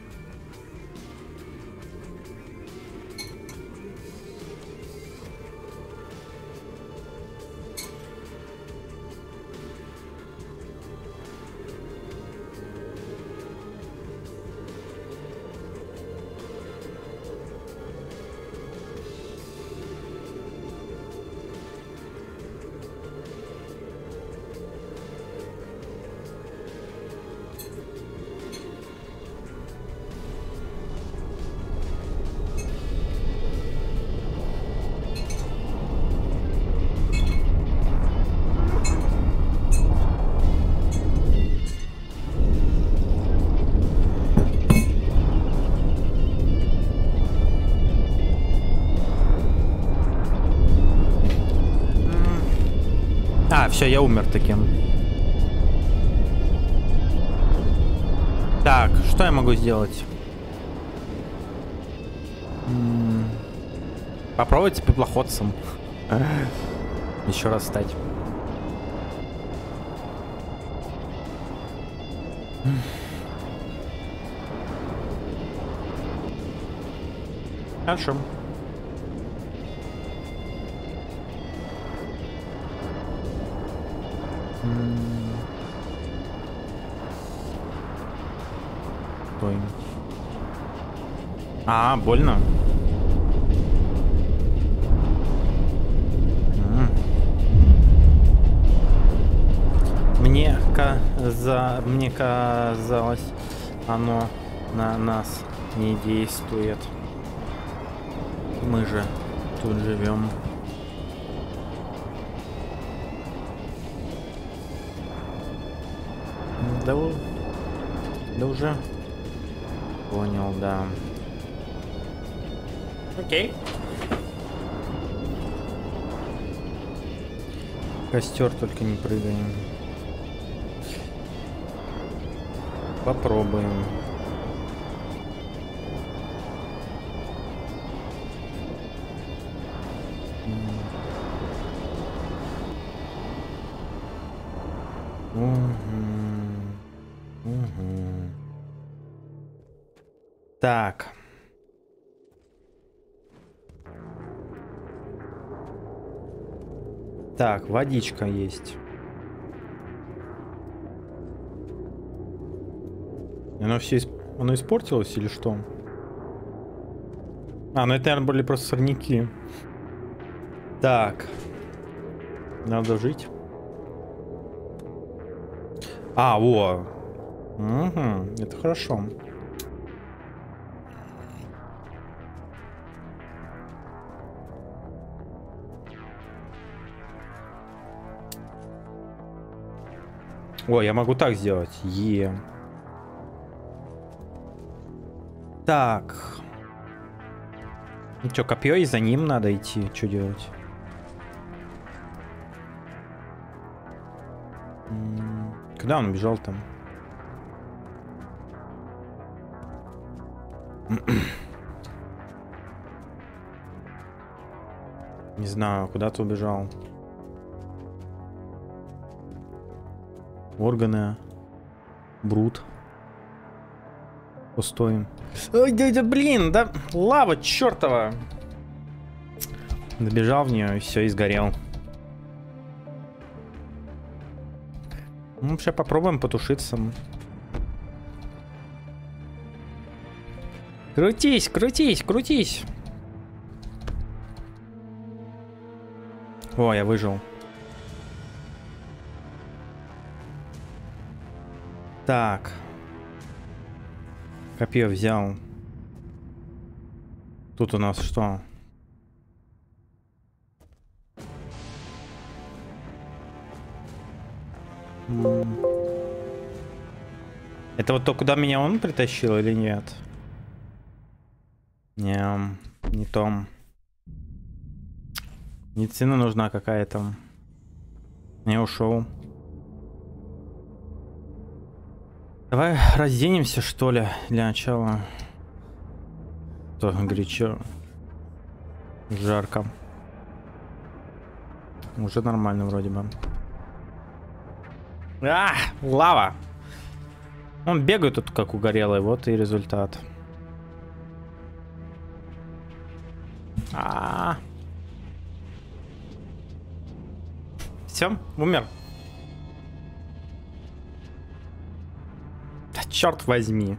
Все, я умер таким. Так, что я могу сделать? Попробовать с пеплоходцем. Еще раз стать. Хорошо. Стой. А, больно. Мне казалось, оно на нас не действует. Мы же тут живем. Да уже понял, да. Окей. Костер, только не прыгаем. Попробуем. Так. Так, водичка есть. Оно все оно испортилось или что? А, ну это, наверное, были просто сорняки. Так. Надо жить. А, во. Угу, это хорошо. Ой, я могу так сделать. Так. Ну что, копье, и за ним надо идти. Что делать? Куда он бежал там? Не знаю, куда ты убежал. Органы. Брут. Пустой. Ой, да, блин, да лава чертова. Добежал в нее и все, и сгорел. Ну, сейчас попробуем потушиться. Крутись, крутись, крутись. О, я выжил. Так. Копье взял. Тут у нас что? Это вот то, куда меня он притащил или нет? Не то. Медицина нужна какая-то. Я ушел. Давай разденемся, что ли, для начала. То горячо. Жарко. Уже нормально вроде бы. А, лава! Он бегает тут как угорелый, вот и результат. Все, умер. Да черт возьми.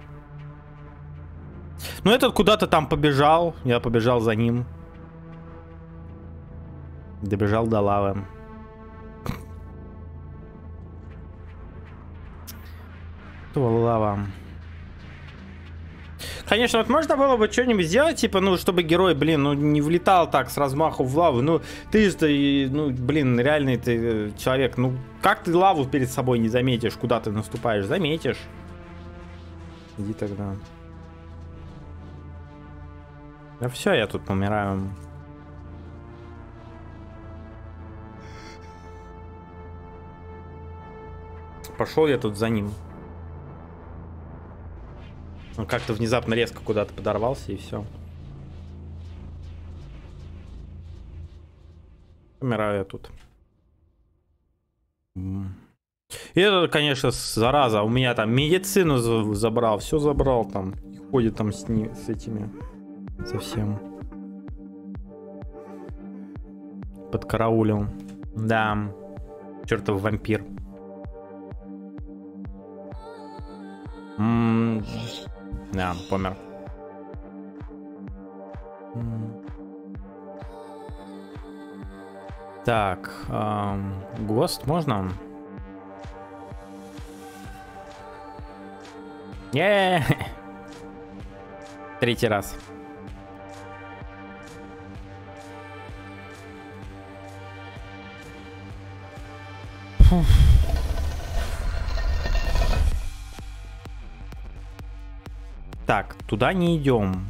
Ну этот куда-то там побежал, я побежал за ним. Добежал до лавы. Лава. Конечно, вот можно было бы что-нибудь сделать, типа, ну, чтобы герой, блин, ну, не влетал так с размаху в лаву. Ну, ты же, ну, блин, реальный ты человек. Ну, как ты лаву перед собой не заметишь, куда ты наступаешь? Заметишь. Иди тогда. Да все, я тут помираю. Пошел я тут за ним. Он как-то внезапно резко куда-то подорвался и все. Помираю я тут. И это, конечно, зараза. У меня там медицину забрал, все забрал там. Ходит там с этими. Совсем. Подкараулил. Да. Чертов вампир. Да, помер. Так, ГОСТ можно? Третий раз. Так, туда не идем.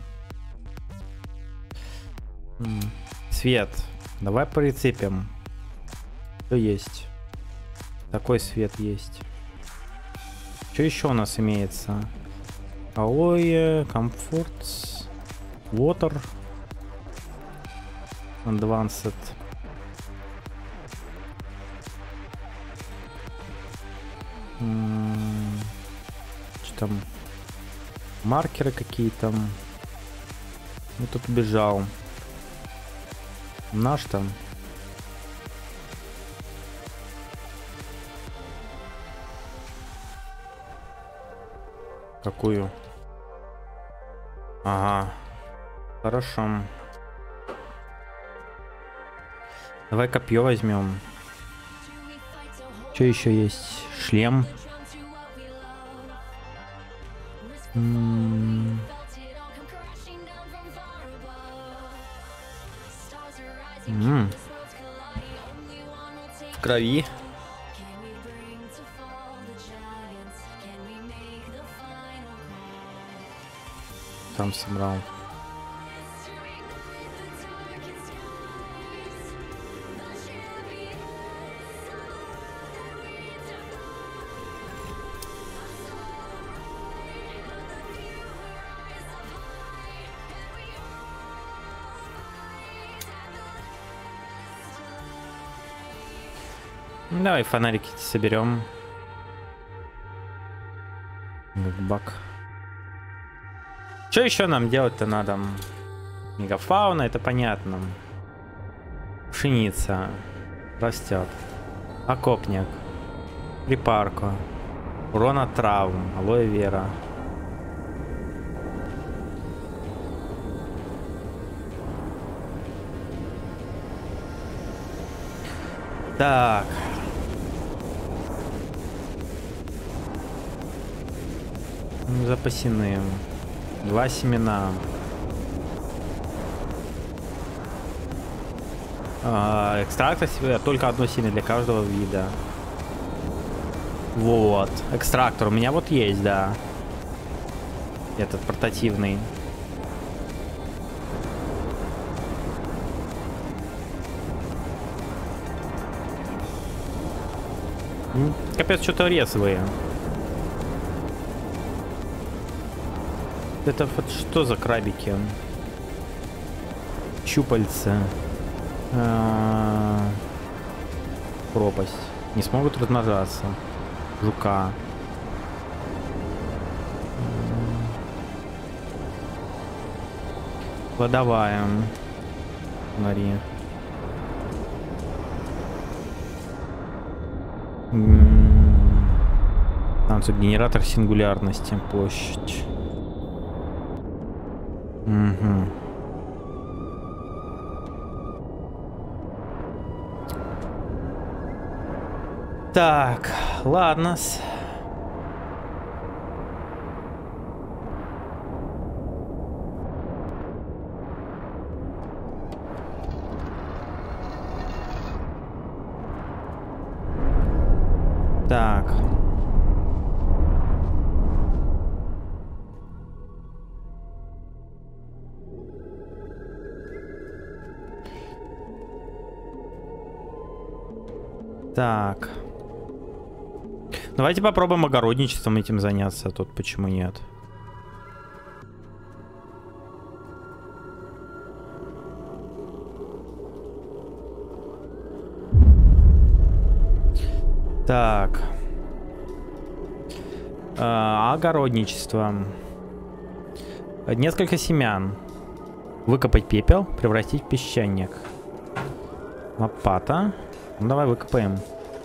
Свет. Давай прицепим. Что есть? Такой свет есть. Что еще у нас имеется? Алоэ, комфорт, water, advanced. Что там? Маркеры какие-то. Вот тут бежал. Наш там. Какую? Ага. Хорошо. Давай копье возьмем. Что еще есть? Шлем. В крови. Там собрал. Давай фонарики соберем. Бак. Что еще нам делать-то надо? Мегафауна, это понятно. Пшеница растет. Окопник. Припарка. Урон от травм. Алоэ вера. Так. Запасены. 2 семена. Экстракта только одно семя для каждого вида. Вот. Экстрактор у меня вот есть, да. Этот портативный. Капец, что-то резвые. Это вот что за крабики? Щупальца. Пропасть. Не смогут размножаться. Жука. Кладовая. Смотри. Станция генератор сингулярности. Площадь. Угу. Так, ладно. Так. Так. Давайте попробуем огородничеством этим заняться. Тут почему нет? Так. Огородничество. Несколько семян. Выкопать пепел, превратить в песчаник. Лопата. Ну, давай выкопаем.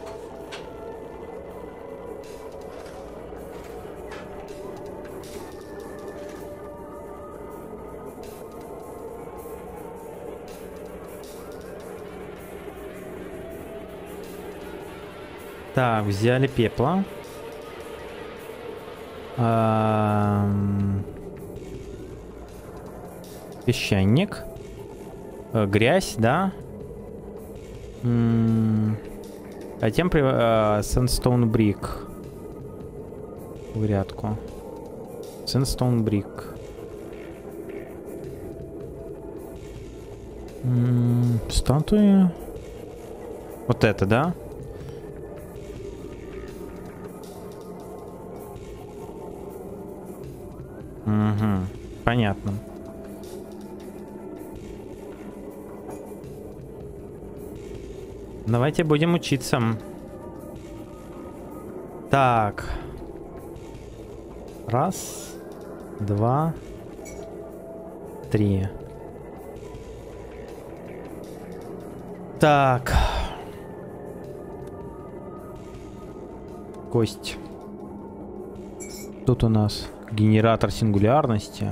Так, взяли пепла. Песчаник. Грязь, да. Затем Sandstone Brick. В грядку. Sandstone Brick. Статуя. Вот это, да? Угу. Понятно. Давайте будем учиться. Так. Раз, два, три. Так. Кость. Тут у нас генератор сингулярности.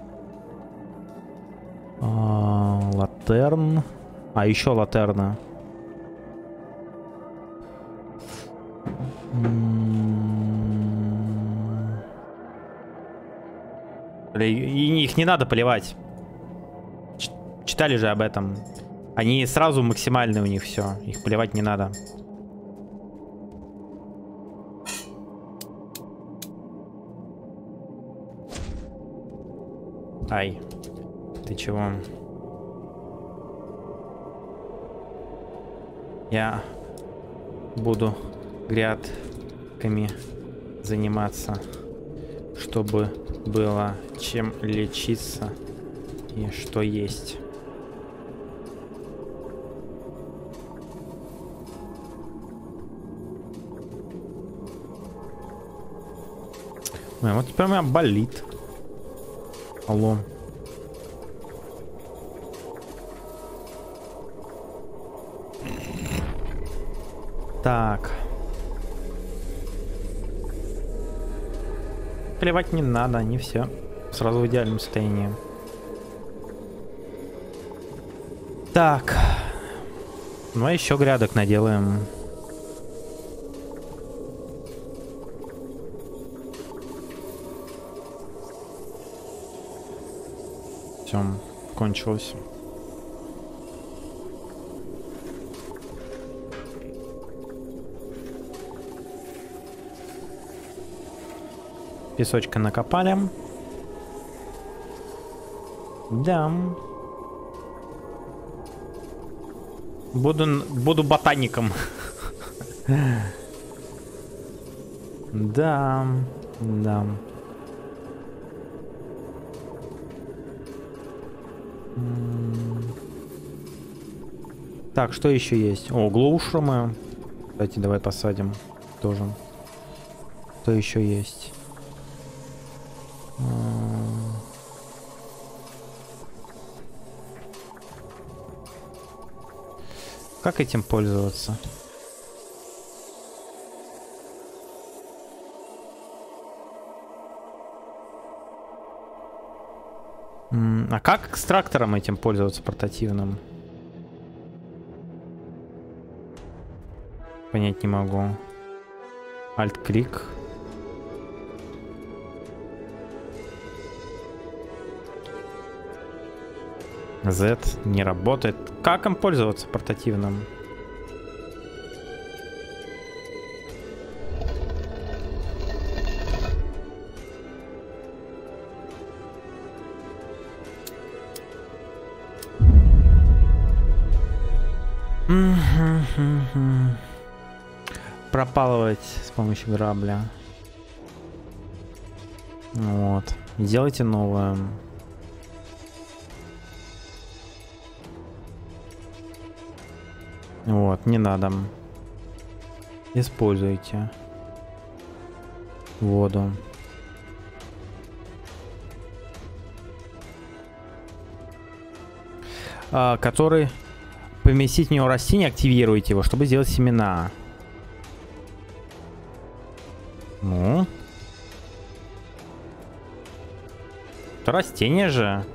Латерн. А, еще латерна. И их не надо поливать. Читали же об этом. Они сразу максимальные у них все. Их поливать не надо. Ай. Ты чего? Я буду грядками заниматься, чтобы было чем лечиться и что есть. Ой, вот теперь у меня болит. Алло. Так. Плевать не надо, они все сразу в идеальном состоянии. Так. Ну а еще грядок наделаем. Все, кончилось. Песочка накопали. Да. Буду ботаником. Да. Да. Так, что еще есть? О, глоушрумы. Кстати, давай посадим тоже. Что еще есть? Как этим пользоваться? А как экстрактором этим пользоваться портативным? Понять не могу. Alt-клик. Z не работает. Как им пользоваться портативным? Пропалывать с помощью грабля. Вот. Делайте новое. Вот, не надо. Используйте воду. Который поместить в него растение, активируйте его, чтобы сделать семена. Ну. Это растение же.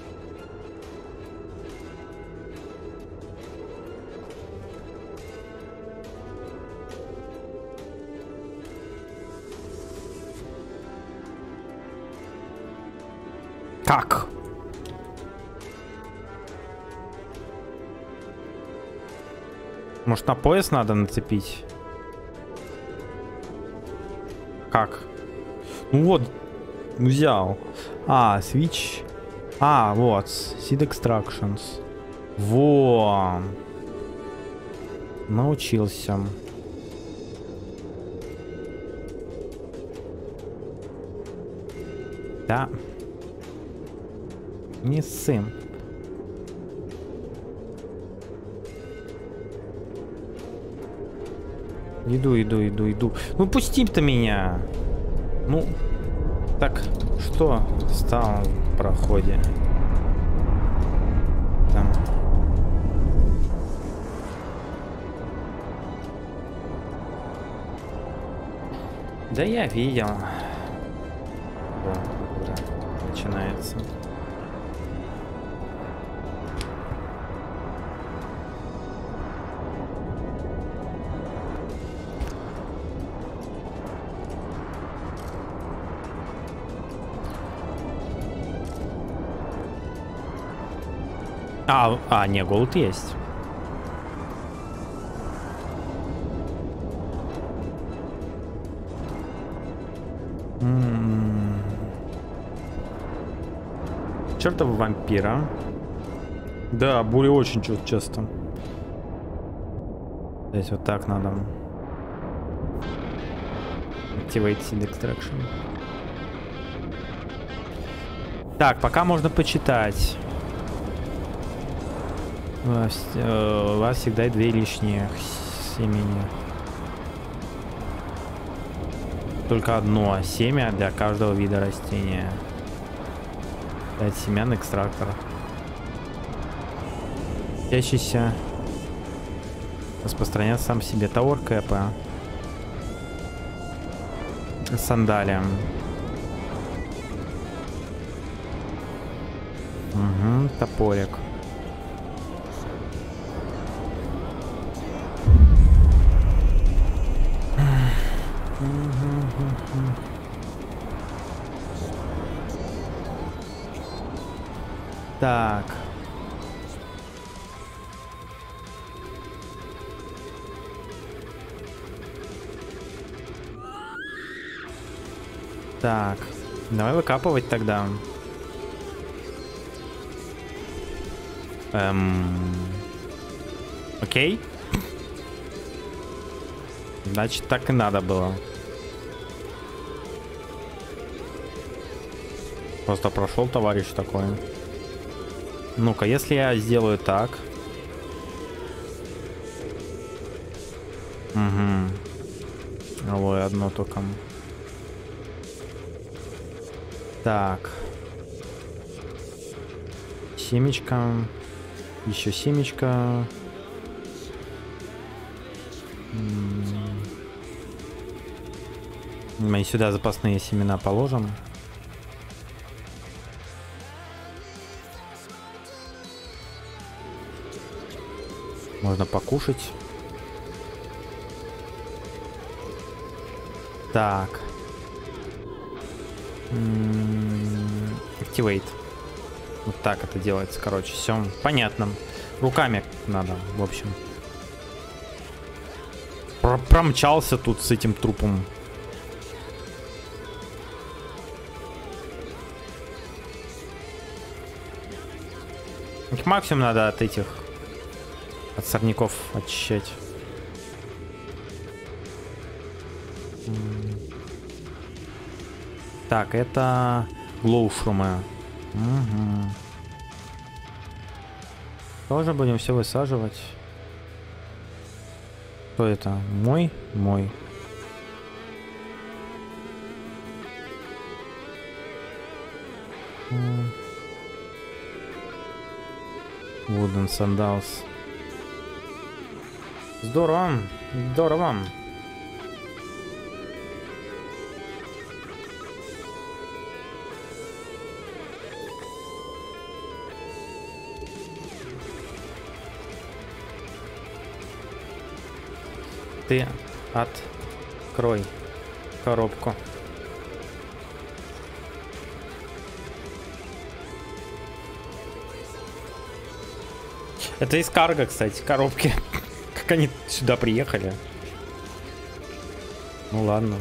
Как? Может, на пояс надо нацепить? Как? Ну вот, взял. Switch. Вот. Seed Extractions. Во. Научился. Да. Не сын. Иду. Ну пусти-то меня. Ну. Так, что стало в проходе? Там. Да я видел. Да, начинается. Не, голод есть. Чертова вампира. Да, бури очень часто. Здесь вот так надо. Activate Seed Extraction. Так, пока можно почитать. У вас всегда 2 лишние семени. только одно семя для каждого вида растения. 5 семян экстрактор. Светящийся распространяется сам себе. Тауэр Кэпа. Сандалия. Угу, топорик. Так. Так. Давай выкапывать тогда. Окей. Значит, так и надо было. Просто прошел товарищ такой. Ну-ка, если я сделаю так. Угу. Ой, одно только. Так. Семечко. Еще семечко. Мы сюда запасные семена положим. Можно покушать. Так. Activate. Вот так это делается, короче. Все понятно. Руками надо, в общем. Промчался тут с этим трупом. Их максимум надо от этих... От сорняков очищать. Так, это глоушрумы. Угу. Тоже будем все высаживать. Что это? Мой? Мой. Wooden sandals. Здорово. Здорово. Ты открой коробку. Это из карго, кстати, коробки. Как они сюда приехали? Ну ладно.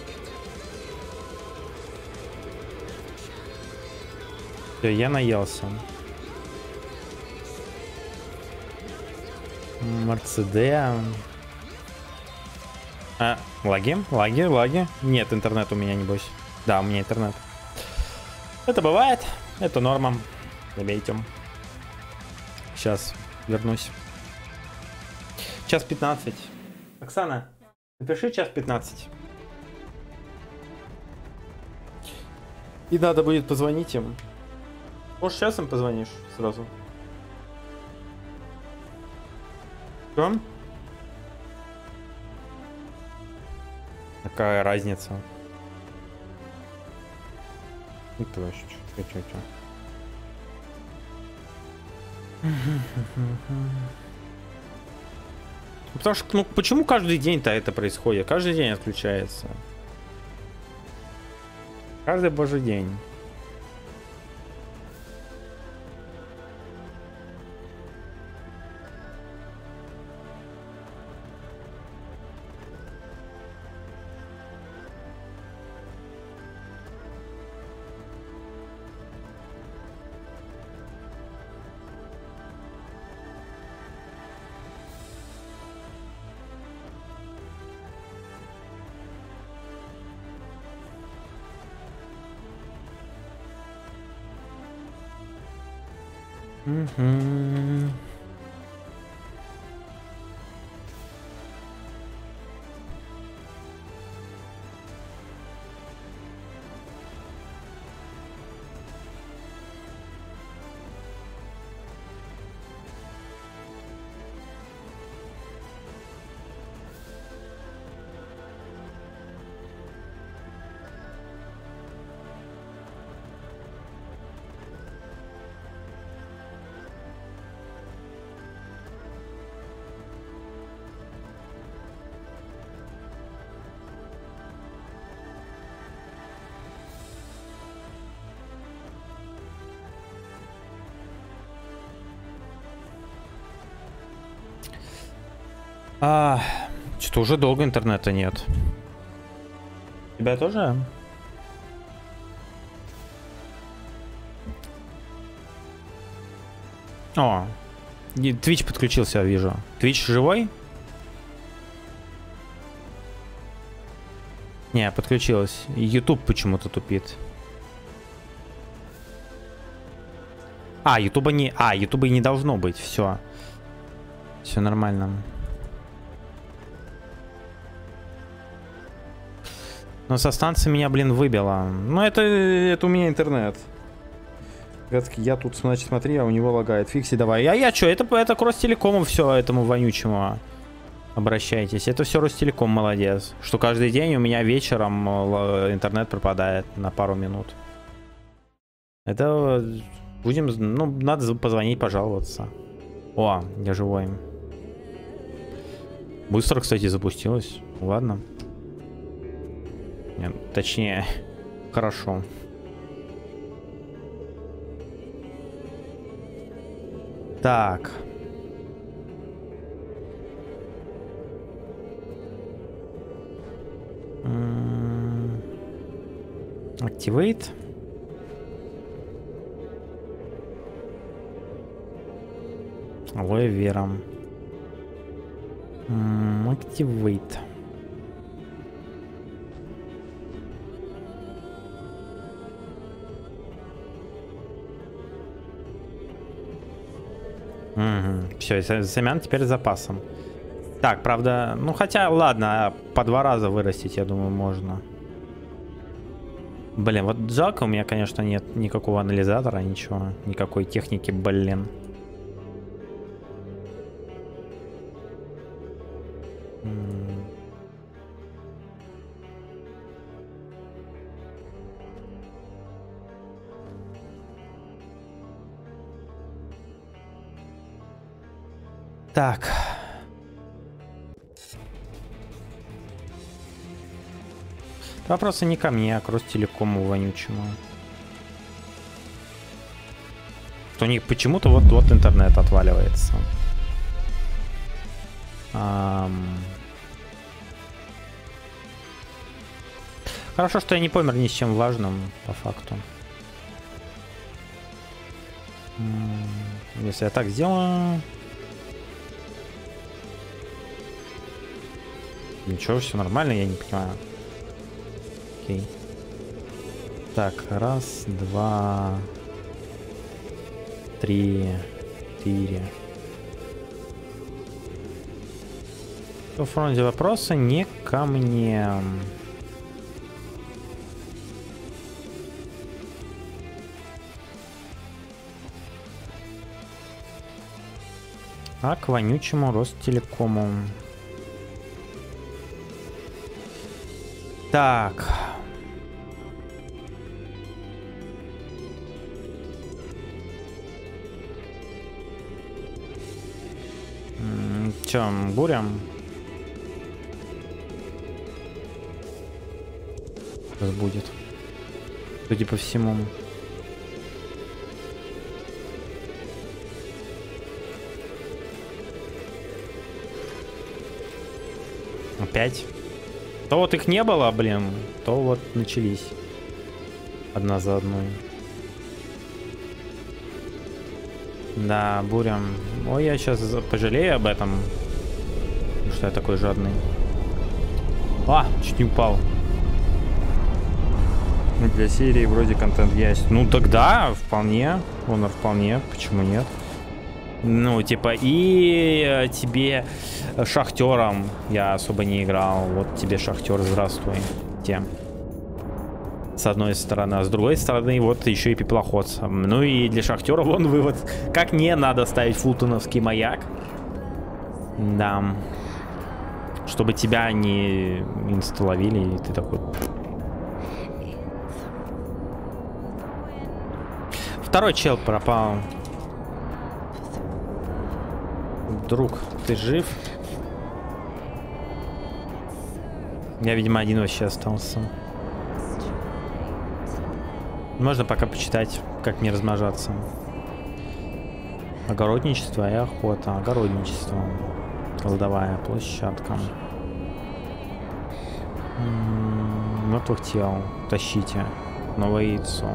Все, я наелся. Мерседея. Лаги? Лаги? Лаги? Нет, интернет у меня, небось. Да, у меня интернет. Это бывает. Это норма. Забейте. Сейчас вернусь. Час 15. Оксана, напиши час 15. И надо будет позвонить им. Может, сейчас им позвонишь сразу? Что? Какая разница? Ну, площадь. Чё. Потому что, ну, почему каждый день-то это происходит? Каждый день отключается. Каждый божий день. Угу. Что-то уже долго интернета нет. Тебя тоже? О, Twitch подключился, я вижу. Twitch живой? Не, подключилась. YouTube почему-то тупит. Ютуба не... Ютуба и не должно быть. Все. Все нормально. Но со станции меня, блин, выбило. Ну, это у меня интернет. Я тут, значит, смотри, а у него лагает. Фикси давай. Я что, это к Ростелекому все этому вонючему. Обращайтесь. Это все Ростелеком молодец. Что каждый день у меня вечером интернет пропадает на пару минут. Это будем... Ну, надо позвонить, пожаловаться. О, я живой. Быстро, кстати, запустилось. Ладно. Нет, точнее, хорошо. Так. Activate. Алоэ вера. Activate. Все, семян теперь с запасом. Так, правда, ну хотя, ладно, по 2 раза вырастить, я думаю, можно. Блин, вот жалко, у меня, конечно, нет никакого анализатора, ничего, никакой техники, блин. Так. Вопросы не ко мне, а к Ростелекому вонючему. Что у них почему-то вот интернет отваливается. Хорошо, что я не помер ни с чем важным, по факту. Если я так сделаю... Ничего, все нормально, я не понимаю. Окей. Так, 1, 2, 3, 4. Во фронте вопроса не ко мне. А к вонючему Ростелекому. Так. Чё, буря? Сейчас будет. Судя по всему. Опять? То вот их не было, блин, то вот начались. Одна за одной. Да, буря. Ой, я сейчас пожалею об этом. Потому что я такой жадный. Чуть не упал. Для серии вроде контент есть. Ну тогда вполне. Honor вполне. Почему нет? Ну, типа, и тебе шахтером я особо не играл. Вот тебе шахтер, здравствуй. С одной стороны, а с другой стороны, вот еще и пеплоходцем. Ну и для шахтера вон вывод. Как не надо ставить фултоновский маяк. Да. Чтобы тебя не инсталловили, и ты такой... Второй чел пропал. Друг, ты жив? Я, видимо, один вообще остался. Можно пока почитать, как мне размножаться. Огородничество и охота. Огородничество. Кладовая площадка. Мертвых тел. Тащите. Новое яйцо.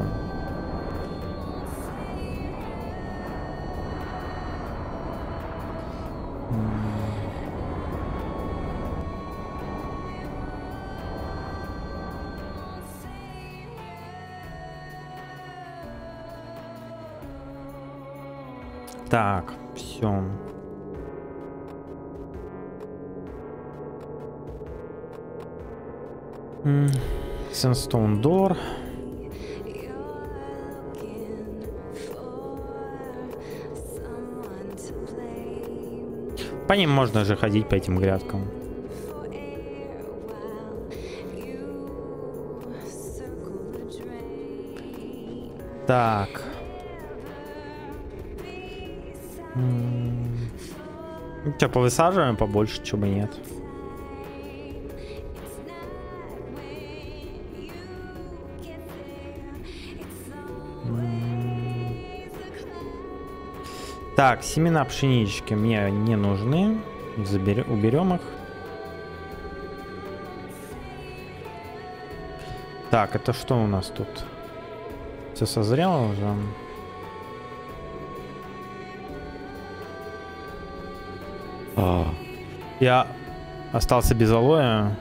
Так, все. Sandstone Door. По ним можно же ходить, по этим грядкам. Так. Что, повысаживаем побольше, чего бы нет. Так, семена пшенички мне не нужны. Уберем их. Так, это что у нас тут? Все созрело уже? Я остался без алоэ.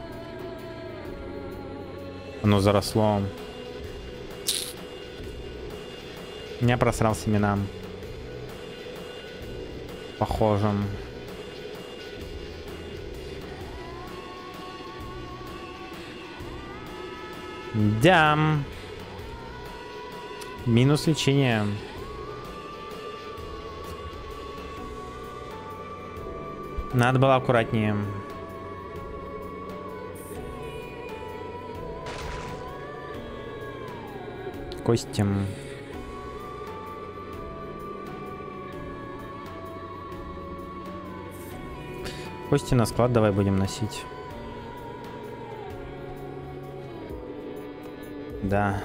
Оно заросло. Я просрал семена. Похоже. Да. Минус лечения. Надо было аккуратнее. Кости. Кости на склад давай будем носить. Да.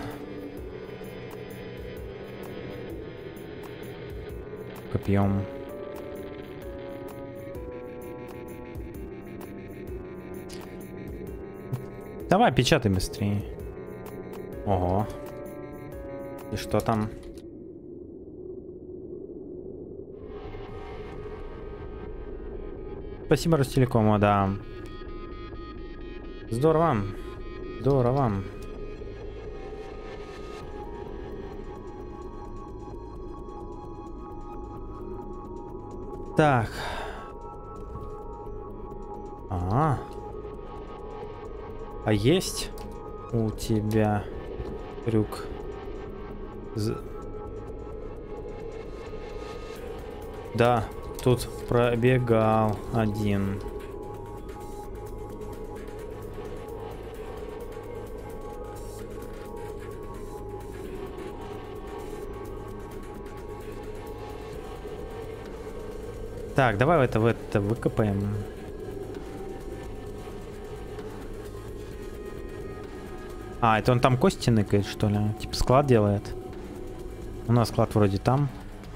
Копьем. Давай, печатай быстрее. Ого. И что там? Спасибо Ростелекому, да. Здорово. Здорово. Так. А есть у тебя крюк? Да, тут пробегал один. Так, давай в это выкопаем. А, это он там кости ныкает, что ли? Типа склад делает. У нас склад вроде там.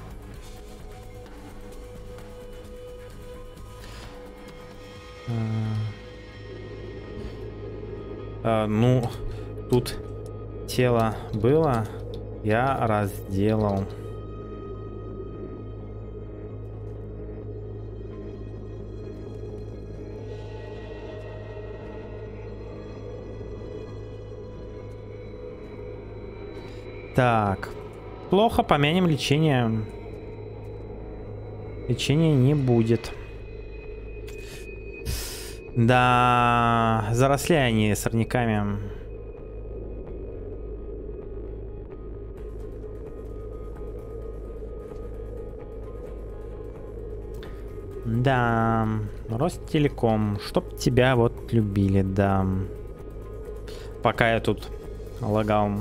Ну, тут тело было, я разделал. Так, плохо, помянем лечение. Лечения не будет. Да, заросли они сорняками. Да, Ростелеком, чтоб тебя вот любили, да. Пока я тут лагал.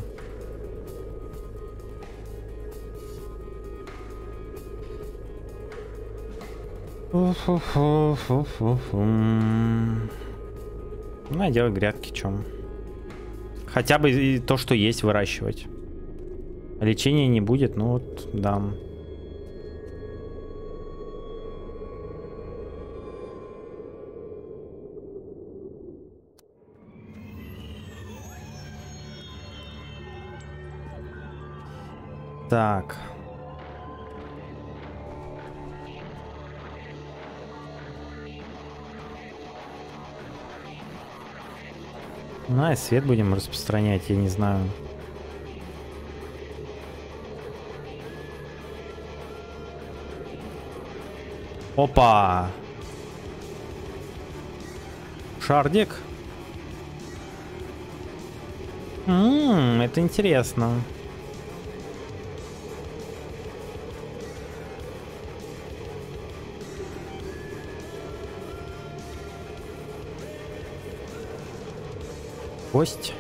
Надел грядки, чем. Хотя бы и то, что есть, выращивать. Лечения не будет, ну вот, да. Так. Ну и свет будем распространять, я не знаю. Опа! Шардик. Это интересно. Кость.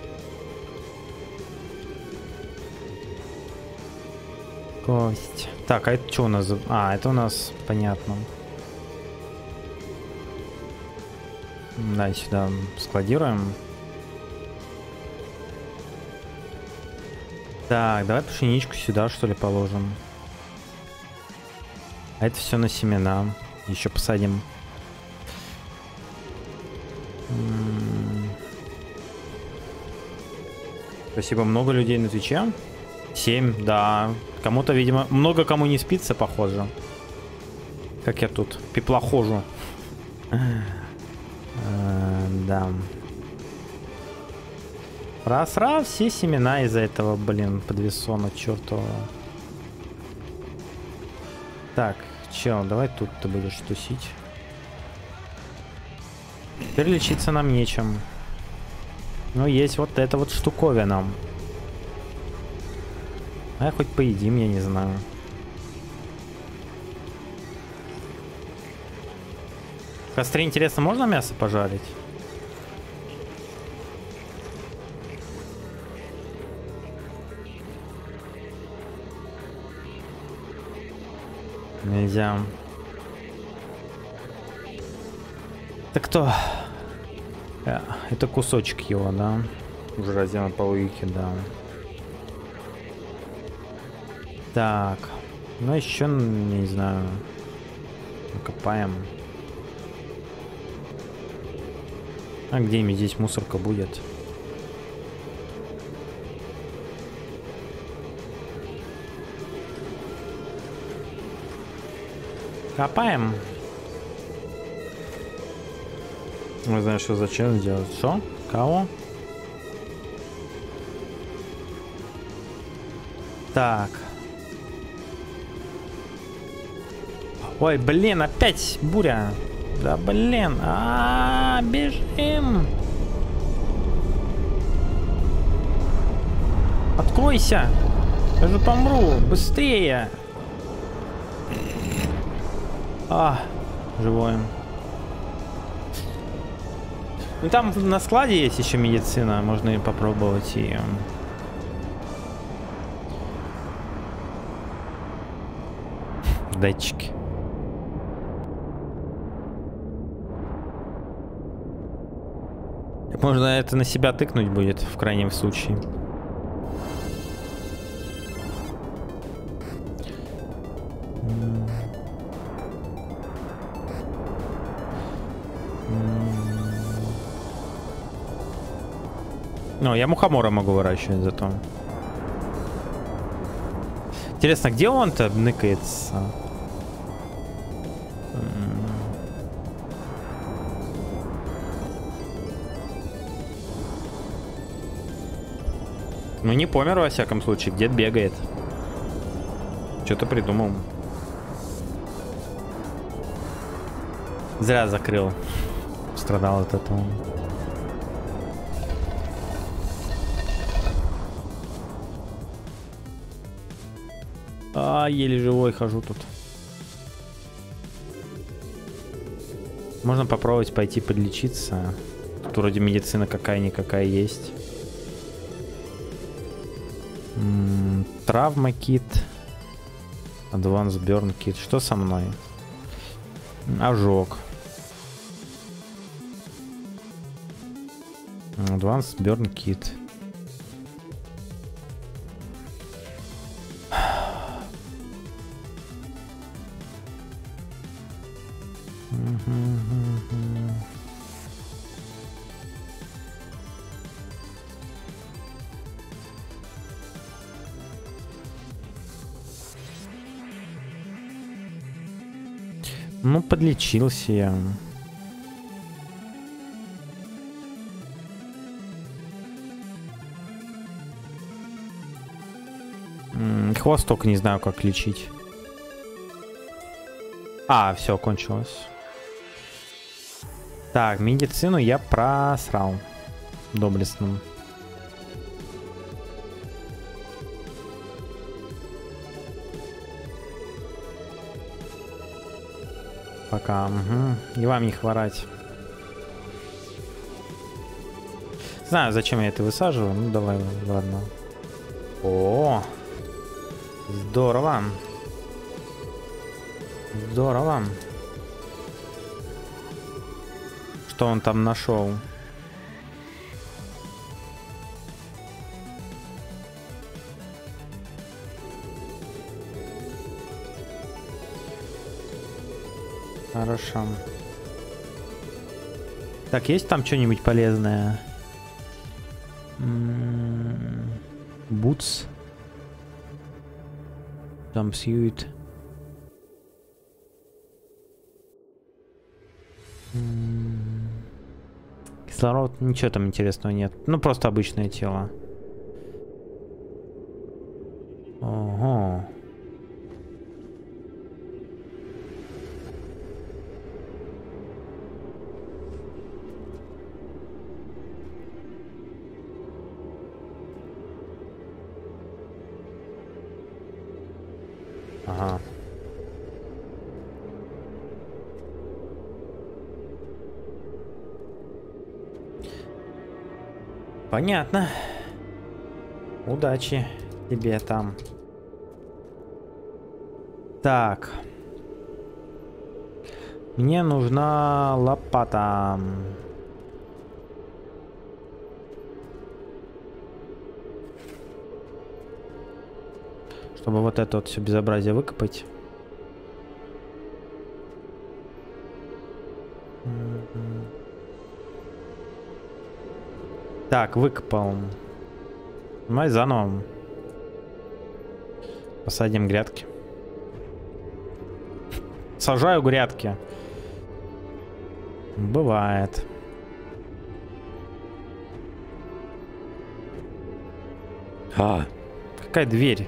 Кость. Так, а это что у нас? А, это у нас понятно. Да, сюда складируем. Так, давай пшеничку сюда, что ли, положим. А это все на семена. Еще посадим. Спасибо, много людей на Твиче. 7, да. Кому-то, видимо, много кому не спится, похоже. Как я тут пеплохожу. Да. Просрал все семена из-за этого, блин, подвесона чертова. Так, чел, давай тут ты будешь тусить. Теперь лечиться нам нечем. Но есть вот эта вот штуковина. А хоть поедим, я не знаю. В костре, интересно, можно мясо пожарить? Нельзя. Так кто? Это кусочек его, да? Уже разделан по логике, да. Так. Ну еще, не знаю. Накопаем. А где мне здесь мусорка будет? Копаем. Не знаю, что зачем сделать. Что? Кого? Так. Ой, блин, опять буря. Да блин. Бежим. Откройся. Я же помру. Быстрее. Живой. Ну там на складе есть еще медицина. Можно и попробовать ее. Датчики. Можно это на себя тыкнуть будет в крайнем случае. Ну, я мухомора могу выращивать зато. Интересно, где он-то ныкается? Ну, не помер, во всяком случае. Дед бегает. Что-то придумал. Зря закрыл. Страдал от этого. Еле живой хожу тут. Можно попробовать пойти подлечиться. Тут вроде медицина какая-никакая есть. Травма кит. Advanced Burn Kit. Что со мной? Ожог. Advanced Burn Kit. Ну, подлечился я. Хвост только не знаю, как лечить. А, все, кончилось. Так, медицину я просрал. Доблестным. Пока. Угу. И вам не хворать. Знаю, зачем я это высаживаю. Ну, давай, ладно. О, здорово. Здорово. Что он там нашел? Хорошо. Так, есть там что-нибудь полезное? Бутс. Там сьют. Кислород, ничего там интересного нет. Ну, просто обычное тело. Ого. Ага. Понятно. Удачи тебе там. Так. Мне нужна лопата. Чтобы вот это вот все безобразие выкопать. Так, выкопал. Давай заново. Посадим грядки. Сажаю грядки. Бывает. А, какая дверь?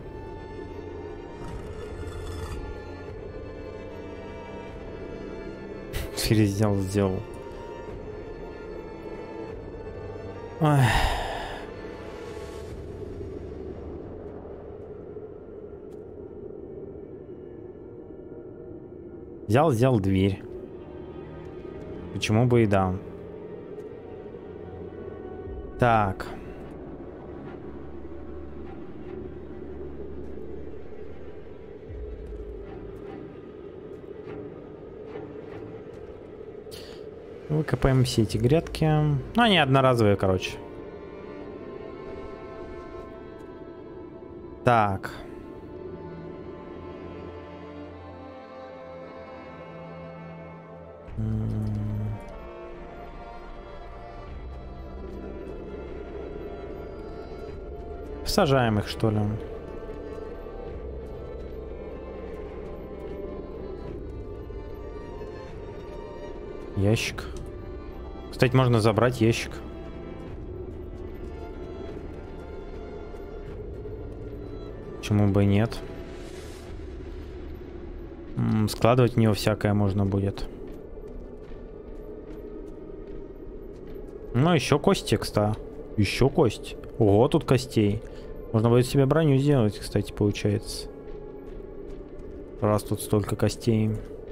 Сделал. Ой. Сделал дверь. Почему бы и да. Так. Выкопаем все эти грядки. Ну, они одноразовые, короче. Так. Сажаем их, что ли. Ящик. Кстати, можно забрать ящик. Почему бы и нет? Складывать в него всякое можно будет. Ну, еще кости, кстати. Еще кость. Ого, тут костей. Можно будет себе броню сделать, кстати, получается. Раз тут столько костей.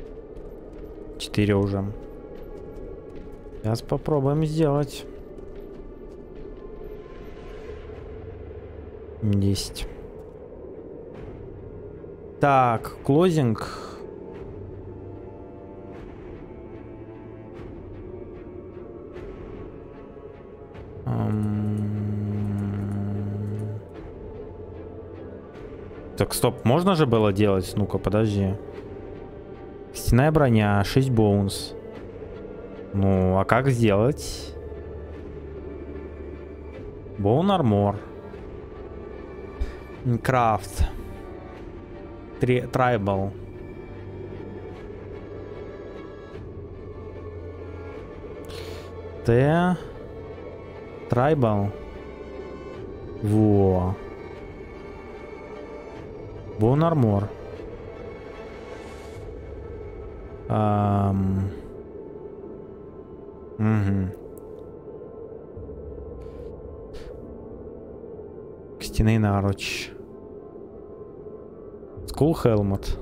4 уже. Сейчас попробуем сделать. 10. Так, клозинг. Так, стоп, можно же было делать? Ну-ка, подожди. Стенная броня, 6 боунс. Ну, а как сделать? Боун армор. Крафт. Трайбал. АТ. Трайбал. Во. Бон армор. Угу. Костяный наруч. Скул Хелмут.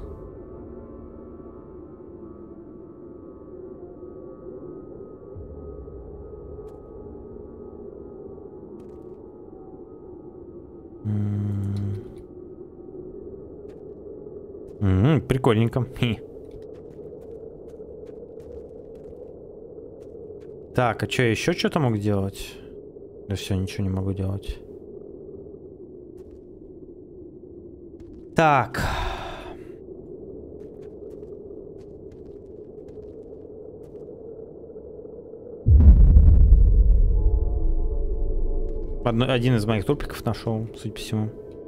Прикольненько. Так, а что, еще что-то мог делать? Да все, ничего не могу делать. Так. Один из моих трупиков нашел, судя по всему.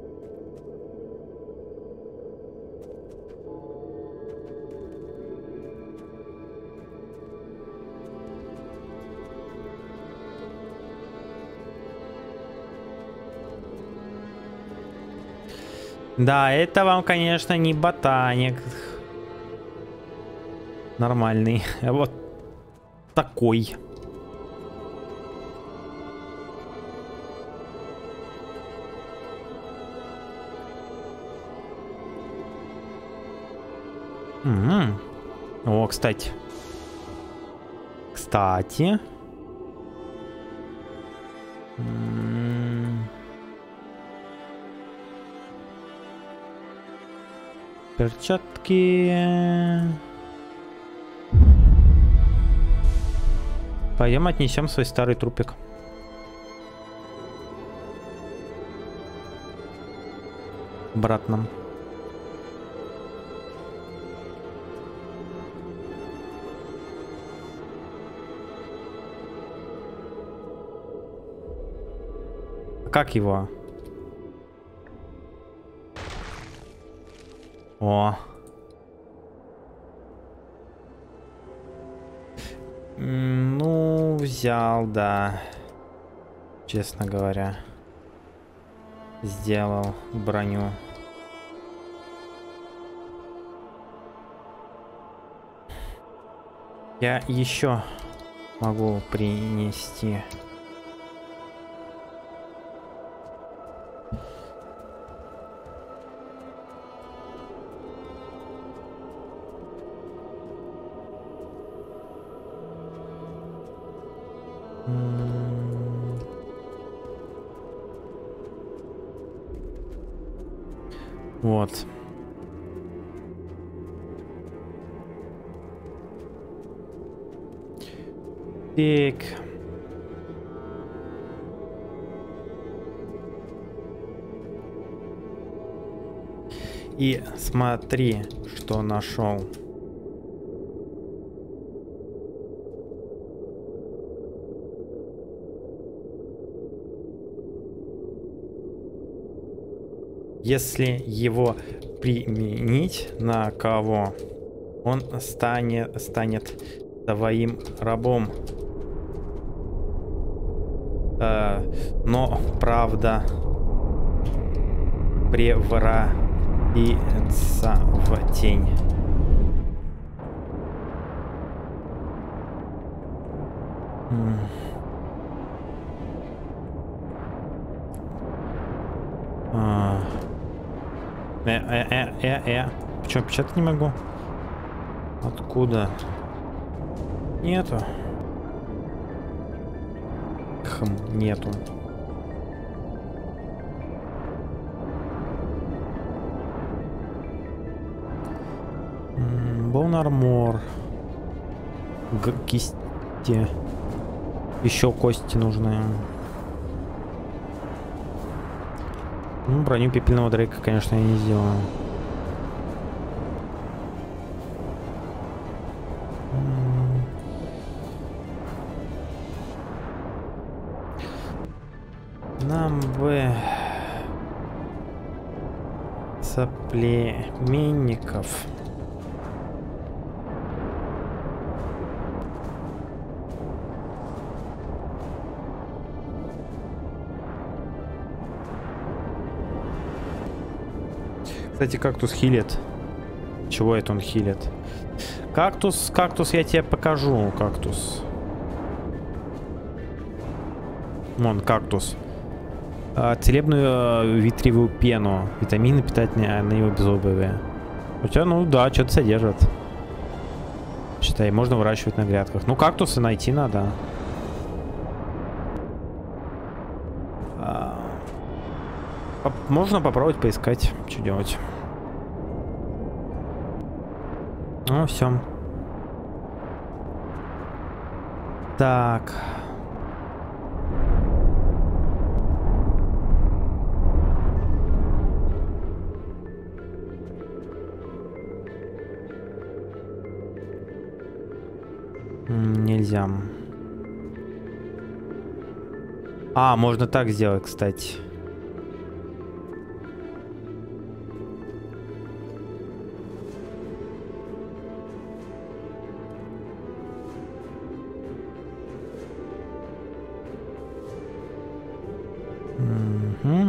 Да, это вам, конечно, не ботаник. Нормальный. Вот такой. О, кстати. Перчатки. Пойдем отнесем свой старый трупик. Обратно. Как его? О. Ну, взял, да. Честно говоря. Сделал броню. Я еще могу принести. Вот. Так. И смотри, что нашел. Если его применить на кого, он станет твоим рабом. Но правда превратится в тень. Почему печатать не могу? Откуда? Нету. Нету. Bone Armor. Кисти. Еще кости нужны. Ну, броню пепельного Дрейка, конечно, я не сделаю. Нам бы соплеменников. Кстати, кактус хилит. Чего это он хилит? Кактус, кактус, я тебе покажу, кактус. Вон, кактус. Целебную витриевую пену. Витамины питательные, на его беззубые. У тебя, ну да, что-то содержит. Считай, можно выращивать на грядках. Ну, кактусы найти надо. Можно попробовать поискать, что делать. Ну, все. Так. Нельзя. А, можно так сделать, кстати. Угу.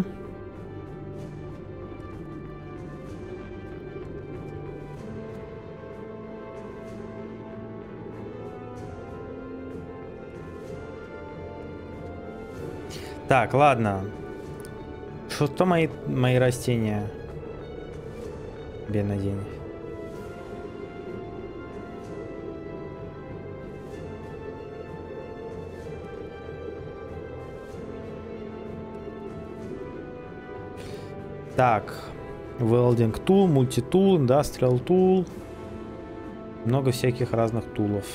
Так, ладно. Что мои растения? Бедный день. Так, welding tool, multi-tool, industrial tool. Много всяких разных тулов.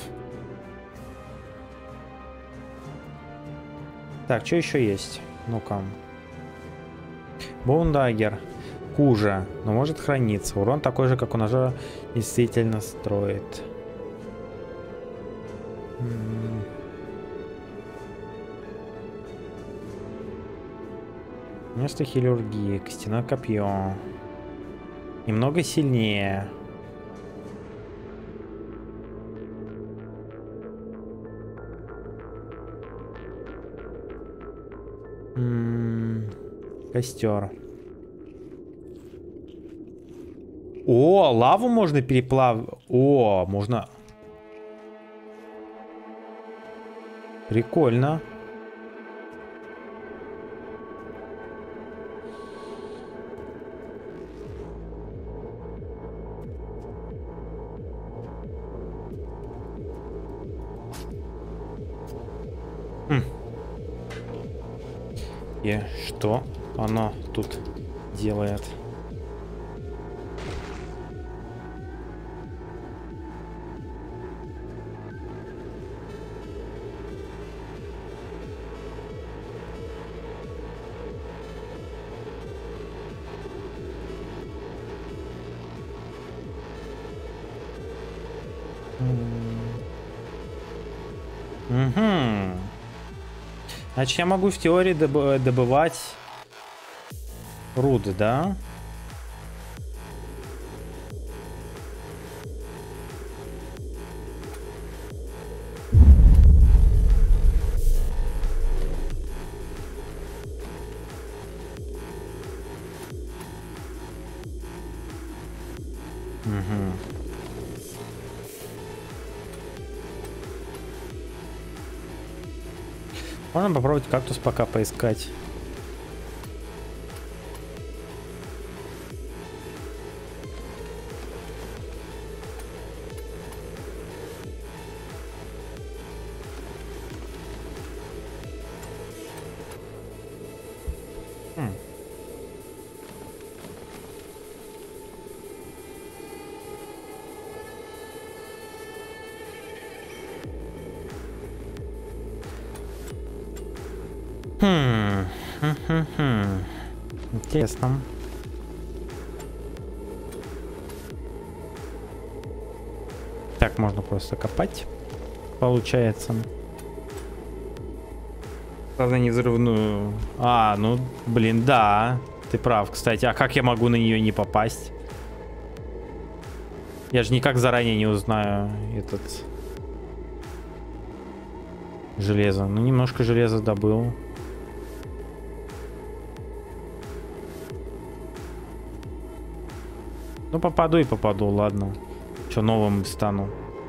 Так, что еще есть? Ну-ка. Боундагер. Хуже, но может храниться. Урон такой же, как у ножа, действительно строит. Место хирургии. Костяное копье. Немного сильнее. Костер. О, лаву можно переплавить. О, можно. Прикольно. И что оно тут делает? Угу. Значит, я могу в теории добывать руды, да? Угу. Можно попробовать кактус пока поискать. Интересно. Так можно просто копать. Получается. Правда, не взрывную. А, ну, блин, да. Ты прав, кстати. А как я могу на нее не попасть? Я же никак заранее не узнаю этот железо. Ну, немножко железа добыл. Ну, попаду и попаду, ладно. Что, новым стану?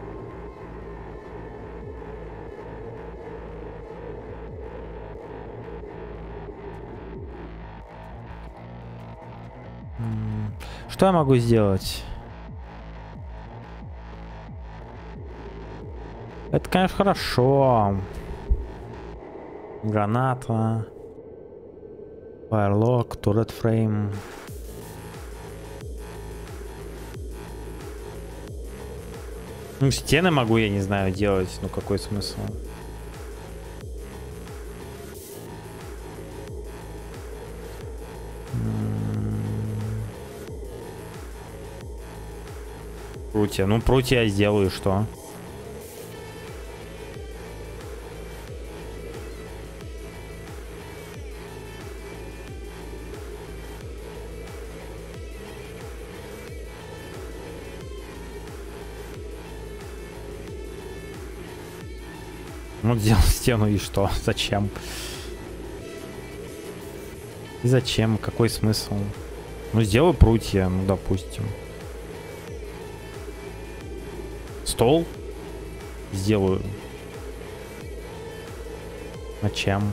Что я могу сделать? Это, конечно, хорошо. Граната. Firelog, turret frame. Ну, стены могу, я не знаю, делать. Ну, какой смысл? Прутья. Ну, прутья я сделаю, что? Ну, сделал стену и что? Зачем? И зачем? Какой смысл? Ну, сделаю прутья, ну, допустим. Стол? Сделаю. Зачем?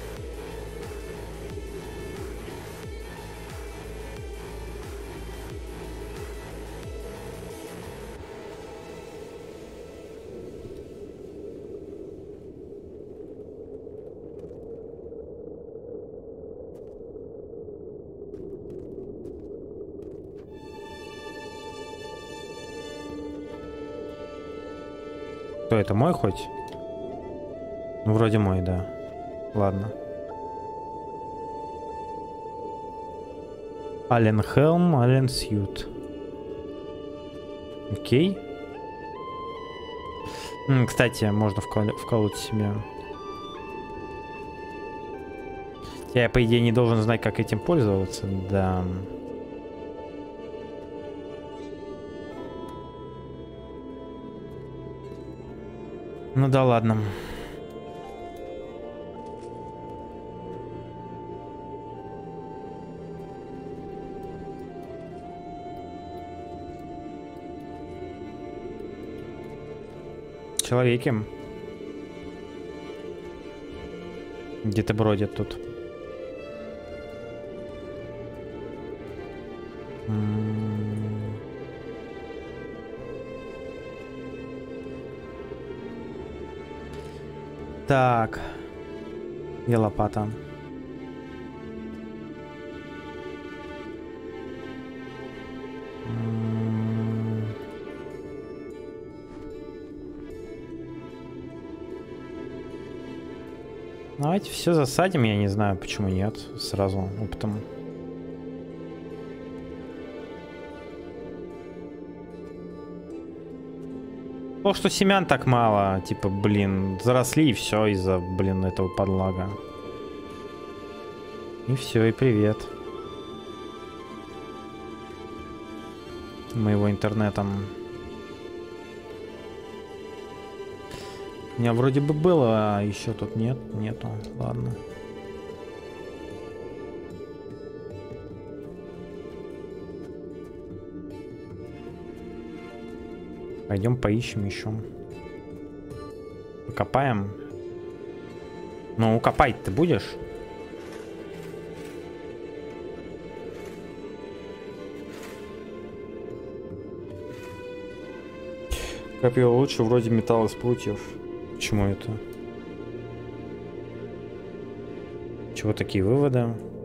Кто это, мой хоть? Ну, вроде мой, да. Ладно. Ален Хелм, Ален Сьют. Окей. Кстати, можно вколоть себе. Я, по идее, не должен знать, как этим пользоваться. Да. Ну да ладно. Человеки. Где-то бродят тут. Так. Где лопата? Давайте все засадим, я не знаю, почему нет. Сразу опытом. То, что семян так мало, типа, блин, заросли и все из-за, блин, этого подлага. И все, и привет. Моего интернетом. У меня вроде бы было, а еще тут нет, нету. Ладно. Пойдем поищем еще. Покопаем. Ну, копать ты будешь? Копье лучше, вроде металл из прутьев. Почему это? Чего такие выводы?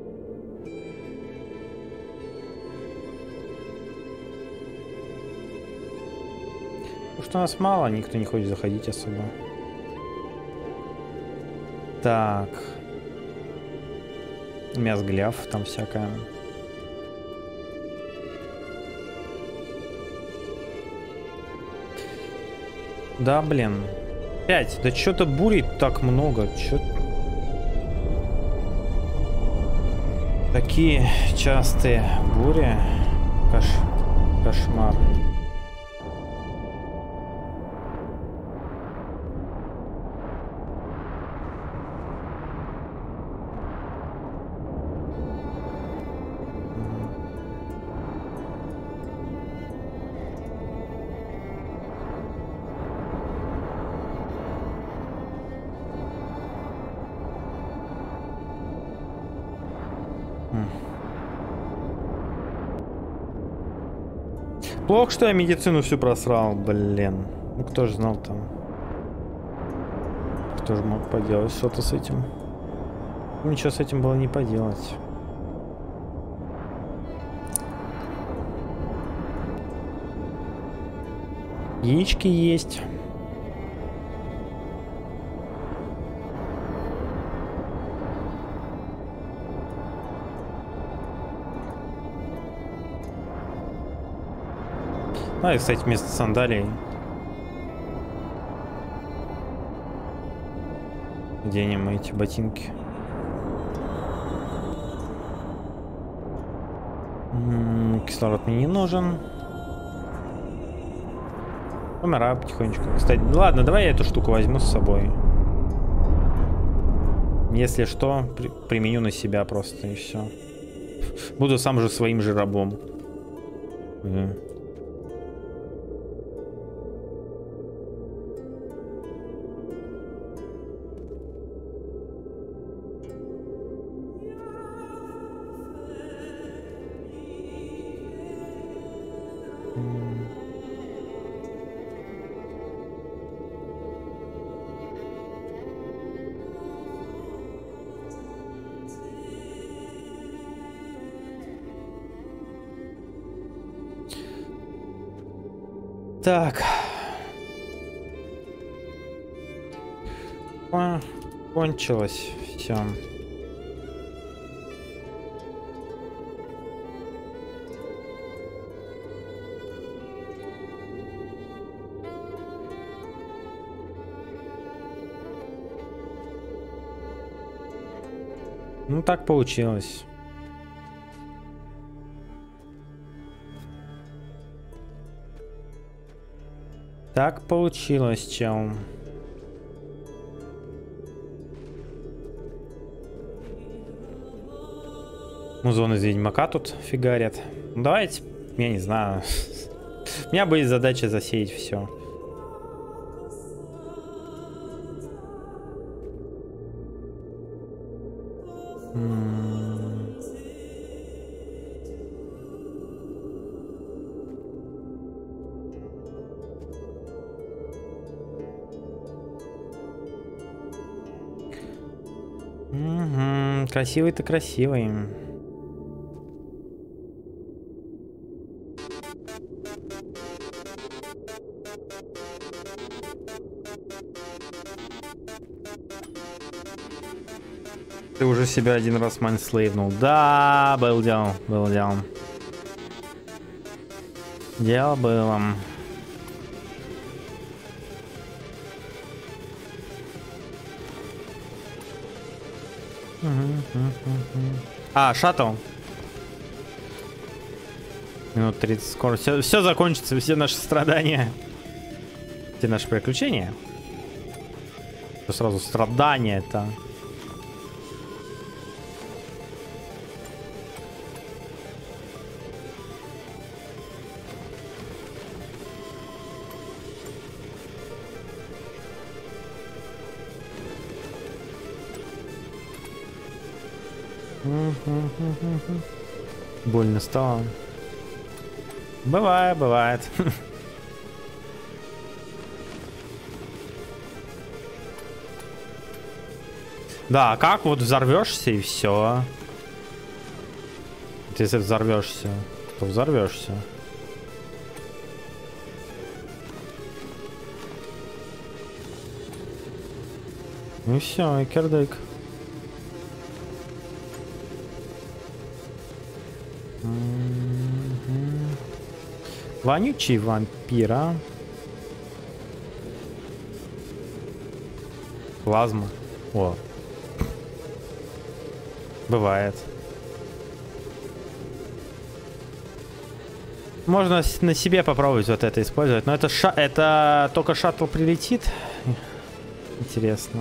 Потому что нас мало, никто не хочет заходить особо. Так. Мясгляв там всякое. Да, блин. 5. Да что-то бурей так много. Чё... Такие частые бури. Кошмар. Плохо, что я медицину всю просрал, блин. Ну кто же знал там? Кто же мог поделать что-то с этим? Ничего с этим было не поделать. Яички есть. А, и, кстати, вместо сандалий оденем эти ботинки. Кислород мне не нужен. Умираю потихонечку. Кстати, ладно, давай я эту штуку возьму с собой. Если что, применю на себя просто и все. Буду сам же своим же рабом. Так. Кончилось все. Ну так получилось. Так получилось, чел. Музон из Ведьмака тут фигарят. Ну, давайте, я не знаю. У меня будет задача засеять все. Красивый-то красивый. Ты уже себя один раз манслейвнул. Да, был дело, был дело. Дело было. А, шаттл. Минут 30 скоро. Все закончится, все наши страдания. Все наши приключения. Сразу страдания это. Больно стало. Бывает, бывает. Да, как вот взорвешься и все. Если взорвешься, то взорвешься. Ну все, и кирдык. Вонючий вампира. Плазма. О. Бывает. Можно на себе попробовать вот это использовать. Но это только шаттл прилетит. Интересно.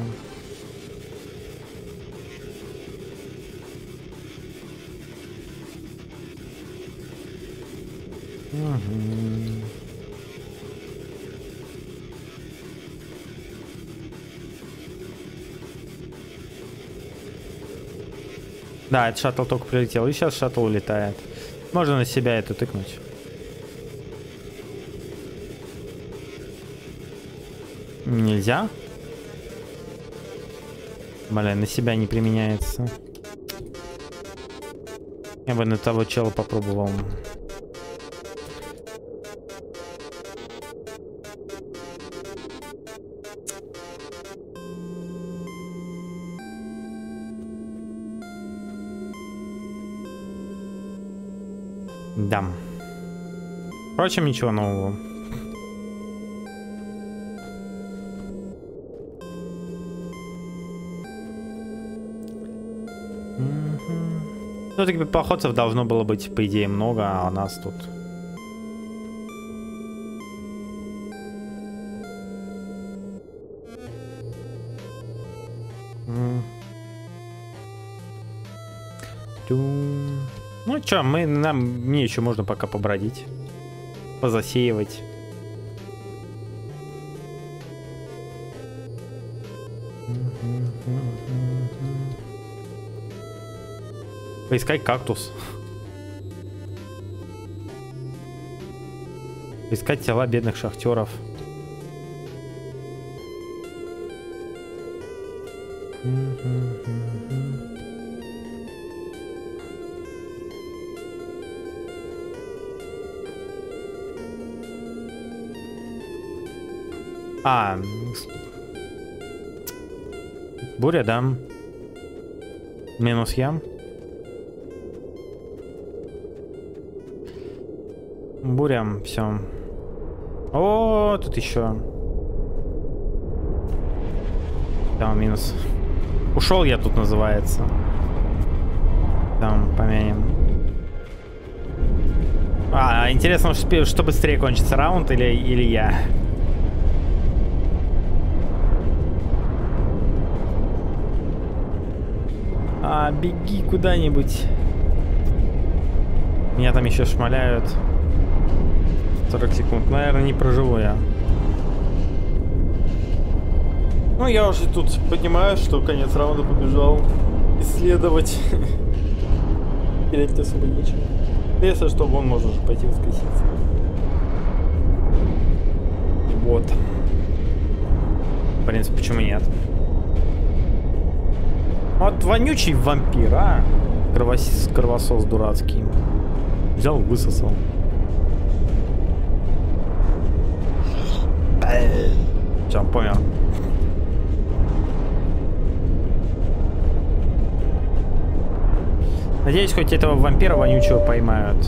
Да, этот шаттл только прилетел, и сейчас шаттл улетает. Можно на себя это тыкнуть. Нельзя? Блин, на себя не применяется. Я бы на того чела попробовал. Да. Впрочем, ничего нового. Ну, так походцев должно было быть, по идее, много, а у нас тут... Ну чё, мне еще можно пока побродить, позасеивать. Поискать кактус. Поискать тела бедных шахтеров. Буря, да. Минус я. Буря, все. О, тут еще. Там минус. Ушел я тут, называется. Там помянем. Интересно, что быстрее кончится, раунд или я? Беги куда-нибудь. Меня там еще шмаляют. 40 секунд. Наверное, не проживу я. Ну, я уже тут понимаю, что конец раунда побежал исследовать. Терять особо нечего. Если что, вон можно уже пойти воскреситься. Вот. В принципе, почему нет? Вот вонючий вампир, а? Кровосос дурацкий. Взял, высосал. Все, помер. Надеюсь, хоть этого вампира вонючего поймают.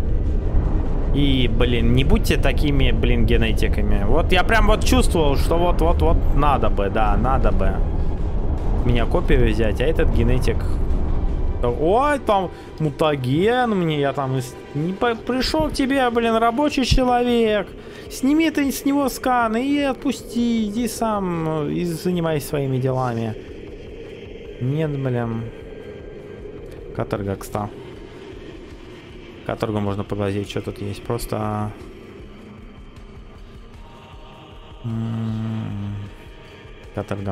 И, блин, не будьте такими, блин, генетиками. Вот я прям вот чувствовал, что вот надо бы, да, надо бы меня копию взять, а этот генетик... Ой, там мутаген мне, я там не пришел к тебе, блин, рабочий человек. Сними ты с него скан и отпусти, иди сам и занимайся своими делами. Нет, блин. Каторга, кста. Каторгу можно поглазеть, что тут есть. Просто... Каторга.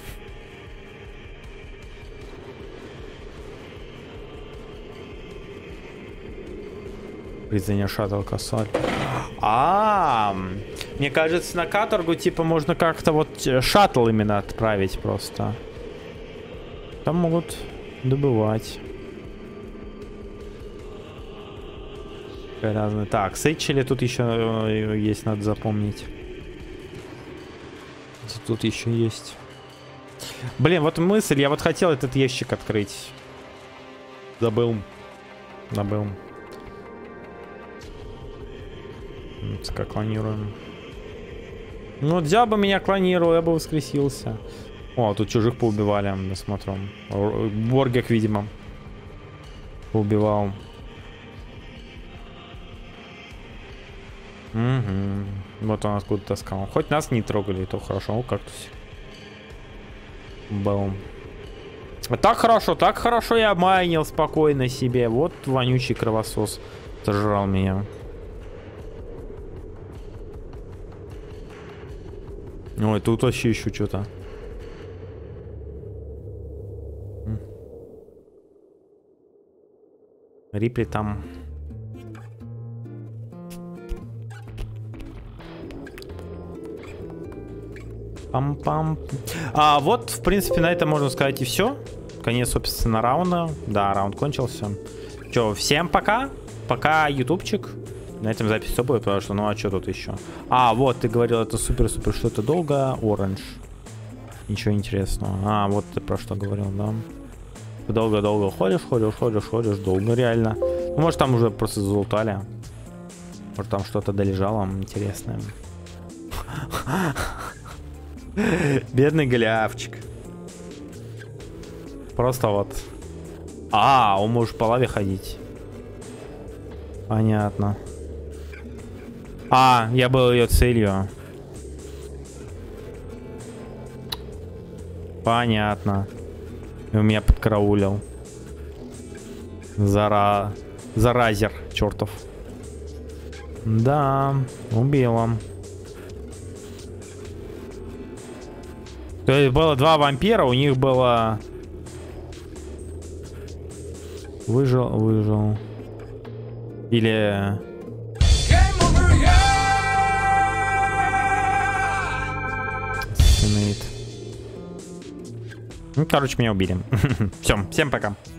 Призывание шаттл косарь. Мне кажется, на каторгу типа можно как-то вот шаттл именно отправить просто. Там могут добывать. Разные. Так, Сейчели тут еще есть, надо запомнить. Тут еще есть. Блин, вот мысль, я вот хотел этот ящик открыть. Забыл. Как клонируем. Ну, взял бы меня клонировал, я бы воскресился. О, тут чужих поубивали, смотрим. Боргек, видимо, поубивал. Угу. Вот он откуда таскал. Хоть нас не трогали, то хорошо. О, кактус. Бум. Так хорошо я майнил спокойно себе. Вот вонючий кровосос сожрал меня. Ой, тут вообще еще что-то. Рипли там. Пам-пам. А вот, в принципе, на этом можно сказать и все. Конец, собственно, раунда. Да, раунд кончился. Че, всем пока. Пока, ютубчик. На этом запись все будет, потому что, ну а что тут еще? А, вот, ты говорил, это супер-супер что-то долго. Оранж. Ничего интересного. А, вот ты про что говорил, да? Долго-долго ходишь, долго, реально. Ну, может, там уже просто залутали. Может, там что-то долежало интересное. Бедный голиафчик. Просто вот. А, он может по лаве ходить. Понятно. А, я был ее целью. Понятно. И он меня подкараулил. Заразер, чертов. Да, убила. То есть было два вампира, у них было... Выжил. Или... Ну, короче, меня убили. Все, всем пока.